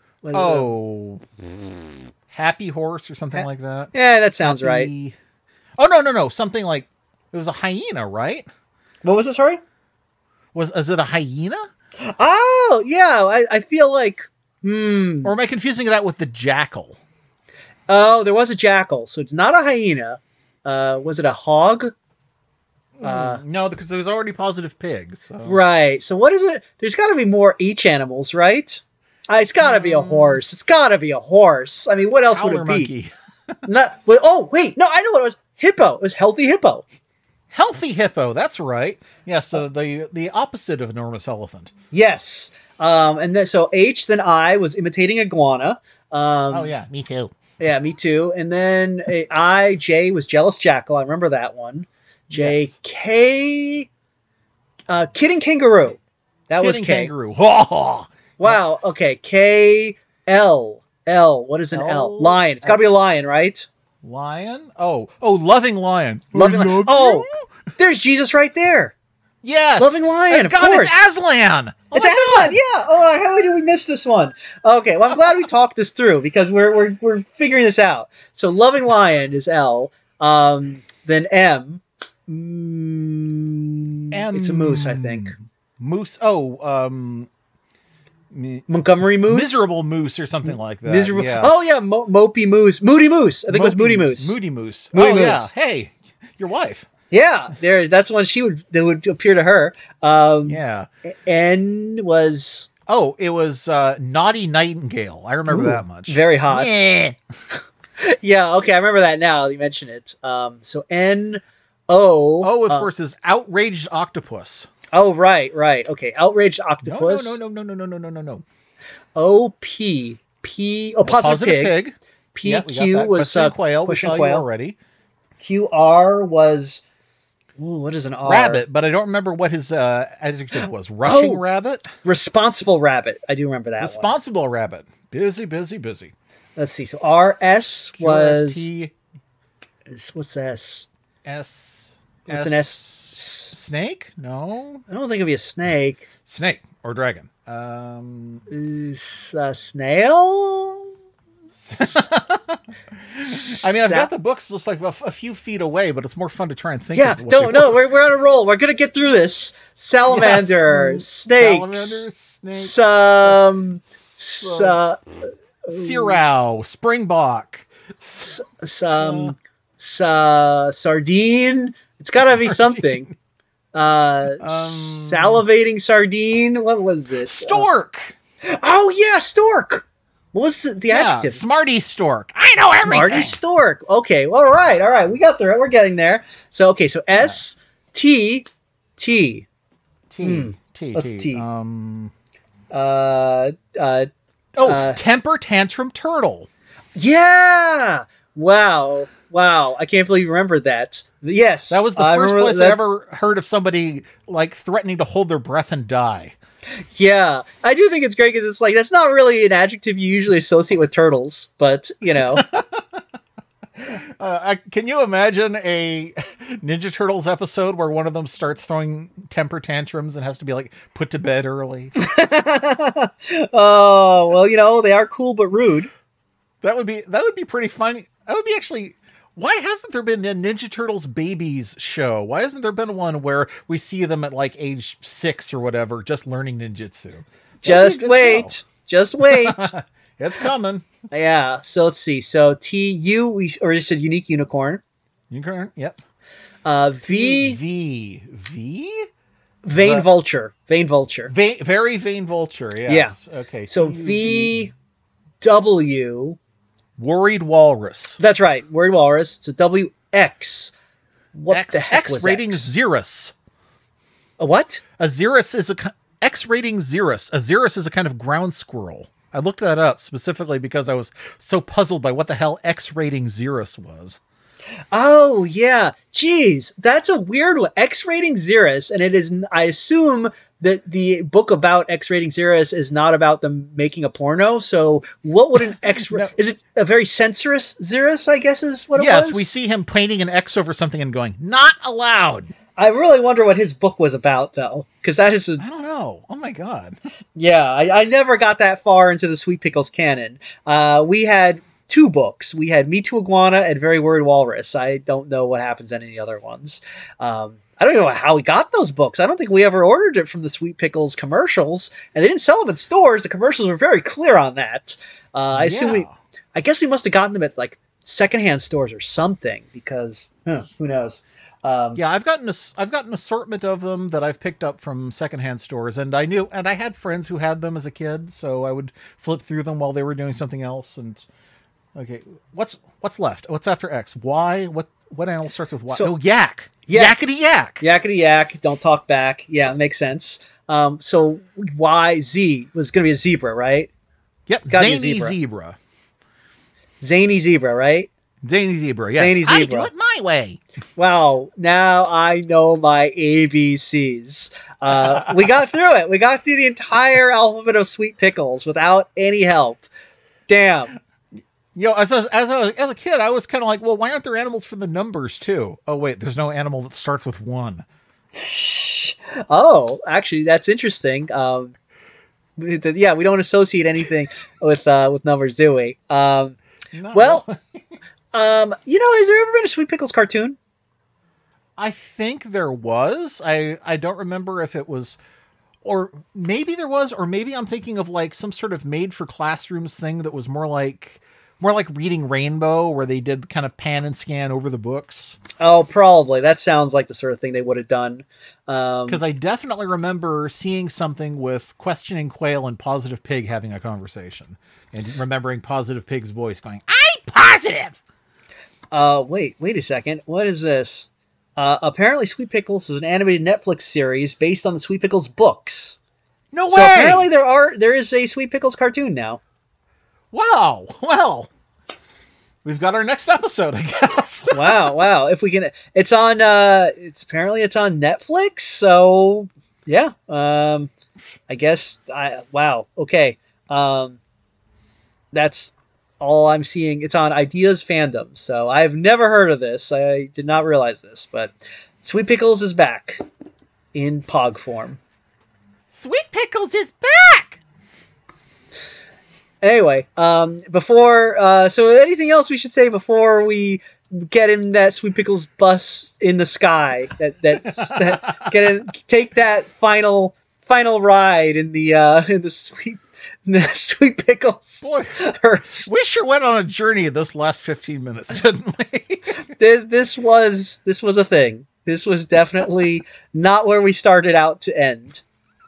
Happy horse or something like that. Yeah, that sounds right. Oh no! Something like it was a hyena, right? What was it? Sorry. Is it a hyena? Oh yeah, I feel like. Or am I confusing that with the jackal? Oh, there was a jackal, so it's not a hyena. Was it a hog? No, because there was already positive pigs. So. Right. So what is it? There's got to be more H animals, right? It's got to be a horse. It's got to be a horse. I mean, what else would it be? Monkey. Not. Well, oh, wait. No, I know what it was. Hippo. It was healthy hippo. Healthy hippo. That's right. Yeah. So the opposite of enormous elephant. Yes. And then so H. Then I was imitating iguana. Oh yeah, me too. Yeah, me too. And then J was jealous jackal. I remember that one. J, yes. K, kid and kangaroo. That was K. Kangaroo. Wow. Okay. K, L. What is an L? Lion. It's got to be a lion, right? Lion? Oh, loving lion. Loving lion. Oh, there's Jesus right there. Yes. Loving lion, of God, course. it's Aslan. It's Aslan, yeah. Oh, how did we miss this one? Okay, well, I'm glad we talked this through because we're figuring this out. So, loving lion is L. Then M. It's a moose, I think. Moose. Oh, Montgomery moose, miserable moose, or something like that. Miserable. Yeah. Oh yeah, mopey moose, moody moose. I think it was moody moose. Moody moose. Moody moose. Yeah. Hey, Your wife. Yeah, that's when that would appear to her. Yeah. N was it was Naughty Nightingale. I remember that much. very hot. Yeah. Yeah, okay, I remember that now. You mention it. So N O. Oh, of course, is Outraged Octopus. Oh, right. Okay, Outraged Octopus. No. O P P. Oh, Positive Pig. P Yeah, Q was Quail. We saw you already. Q R was. Ooh, what is an R? Rabbit, but I don't remember what his adjective was. Rushing rabbit? Responsible rabbit. I do remember that Responsible rabbit. Busy. Let's see. So R S was. QST. What's S? S. What's an S? Snake? No. I don't think it'd be a snake. Snake or dragon. Is a snail? I mean, I've got the books just like a few feet away, but it's more fun to try and think. Yeah, of what no, we're on a roll. We're gonna get through this. Salamander, yes. snakes, Salamander, snake, Sirau, Springbok, sardine. It's gotta be something. Salivating sardine. What was it? Stork. Oh yeah, stork. What was the adjective? Smarty stork. I know everything. Smarty stork. Okay, all right. We got there. We're getting there. So okay, so S T T. T. What's T? Temper tantrum turtle. Yeah. Wow. I can't believe you remembered that. Yes. That was the first place I ever heard of somebody like threatening to hold their breath and die. Yeah, I do think it's great because it's like that's not really an adjective you usually associate with turtles, but you know. Can you imagine a Ninja Turtles episode where one of them starts throwing temper tantrums and has to be like put to bed early? Oh well, they are cool but rude. That would be pretty funny. That would be actually. Why hasn't there been a Ninja Turtles babies show? Why hasn't there been one where we see them at like age 6 or whatever, just learning ninjutsu? Just wait. It's coming. Yeah. So let's see. So TU, we already said unique unicorn. Unicorn. Yep. V. Vain vulture. Very vain vulture. Yes. Yeah. Okay. So VW. Worried walrus. That's right. Worried walrus. So WX. What the heck X was rating X? Xerus. A what? A Xerus is X rating Xerus. A Xerus is a kind of ground squirrel. I looked that up specifically because I was so puzzled by what the hell X rating Xerus was. Oh, yeah. Jeez, that's a weird one. X-rating Xerus, and it is, I assume that the book about X-rating Xerus is not about them making a porno, so what would an X... No. Is it a very censorious Xerus, I guess is what it was? Yes, we see him painting an X over something and going, not allowed. I really wonder what his book was about, though, because that is I don't know. Oh, my God. Yeah, I never got that far into the Sweet Pickles canon. We had... 2 books. We had Me Too Iguana and Very Worried Walrus. I don't know what happens in any other ones. I don't even know how we got those books. I don't think we ever ordered it from the Sweet Pickles commercials, and they didn't sell them in stores. The commercials were very clear on that. I guess we must have gotten them at like secondhand stores or something because who knows. Yeah, I've got an assortment of them that I've picked up from secondhand stores, and I had friends who had them as a kid, so I would flip through them while they were doing something else. And okay, what's left? What's after X? Y? What animal starts with Y? So, yak. Yak. Yakety yak. Yakety yak. Don't talk back. Yeah, it makes sense. So Y, Z was going to be a zebra, right? Yep. Zany zebra. Zany zebra, right? Zany zebra, yes. Zany zebra. I do it my way. Wow, now I know my ABCs. We got through it. We got through the entire alphabet of Sweet Pickles without any help. Damn. As a kid, I was kind of like, well, why aren't there animals for the numbers too? Oh wait, there's no animal that starts with 1. Oh, actually, that's interesting. We don't associate anything with numbers, do we? No. Well, has there ever been a Sweet Pickles cartoon? I think there was. I don't remember if it was, or maybe there was, or maybe I'm thinking of like some sort of made for classrooms thing that was more like More like Reading Rainbow, where they did kind of pan and scan over the books. Oh, probably. That sounds like the sort of thing they would have done. Because I definitely remember seeing something with Questioning Quail and Positive Pig having a conversation. And remembering Positive Pig's voice going, "I'm positive!" Wait a second. What is this? Apparently Sweet Pickles is an animated Netflix series based on the Sweet Pickles books. No way! So apparently there is a Sweet Pickles cartoon now. Wow. Well, we've got our next episode, I guess. Wow. If we can, it's on, it's on Netflix. So yeah. I guess wow. Okay. That's all I'm seeing. It's on Ideas Fandom. So I've never heard of this. I did not realize this, but Sweet Pickles is back in Pog form. Sweet Pickles is back! Anyway, before, so anything else we should say before we get in that Sweet Pickles bus in the sky? Take that final ride in the Sweet Pickles. Boy, hearse. we sure went on a journey this last 15 minutes, didn't we? This was a thing. This was definitely not where we started out to end.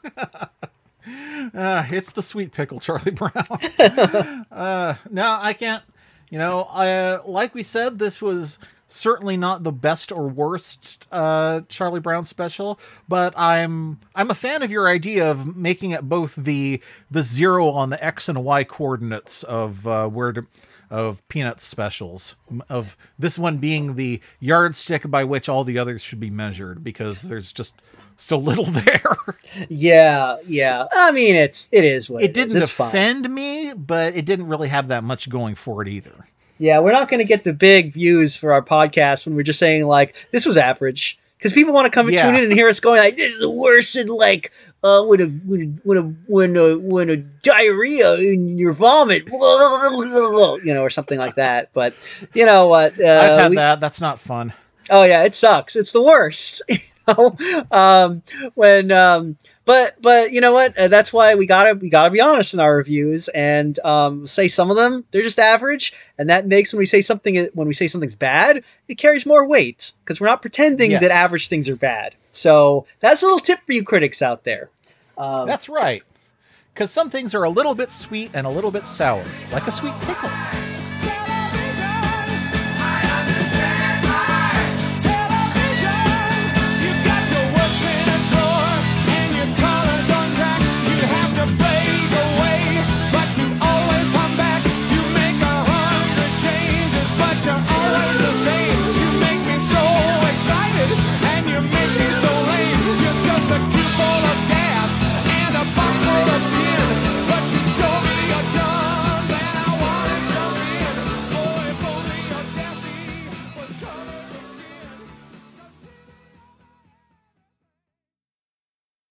It's the Sweet Pickle, Charlie Brown. No, I can't. Like we said, this was certainly not the best or worst Charlie Brown special, but I'm a fan of your idea of making it both the 0 on the X and Y coordinates of of Peanuts specials, of this one being the yardstick by which all the others should be measured, because there's just so little there. Yeah. I mean, it is what it didn't is. offend me, but it didn't really have that much going for it either. Yeah, we're not going to get the big views for our podcast when we're just saying, like, this was average. Because people want to come and tune in and hear us going, like, this is the worst, and, like, when a diarrhea in your vomit, or something like that. But, you know what? I've had that. That's not fun. Oh, yeah, it sucks. It's the worst. But you know what? That's why we gotta be honest in our reviews and say some of them they're just average, and that makes when we say something's bad, it carries more weight because we're not pretending that average things are bad. So that's a little tip for you critics out there. That's right, because some things are a little bit sweet and a little bit sour, like a sweet pickle.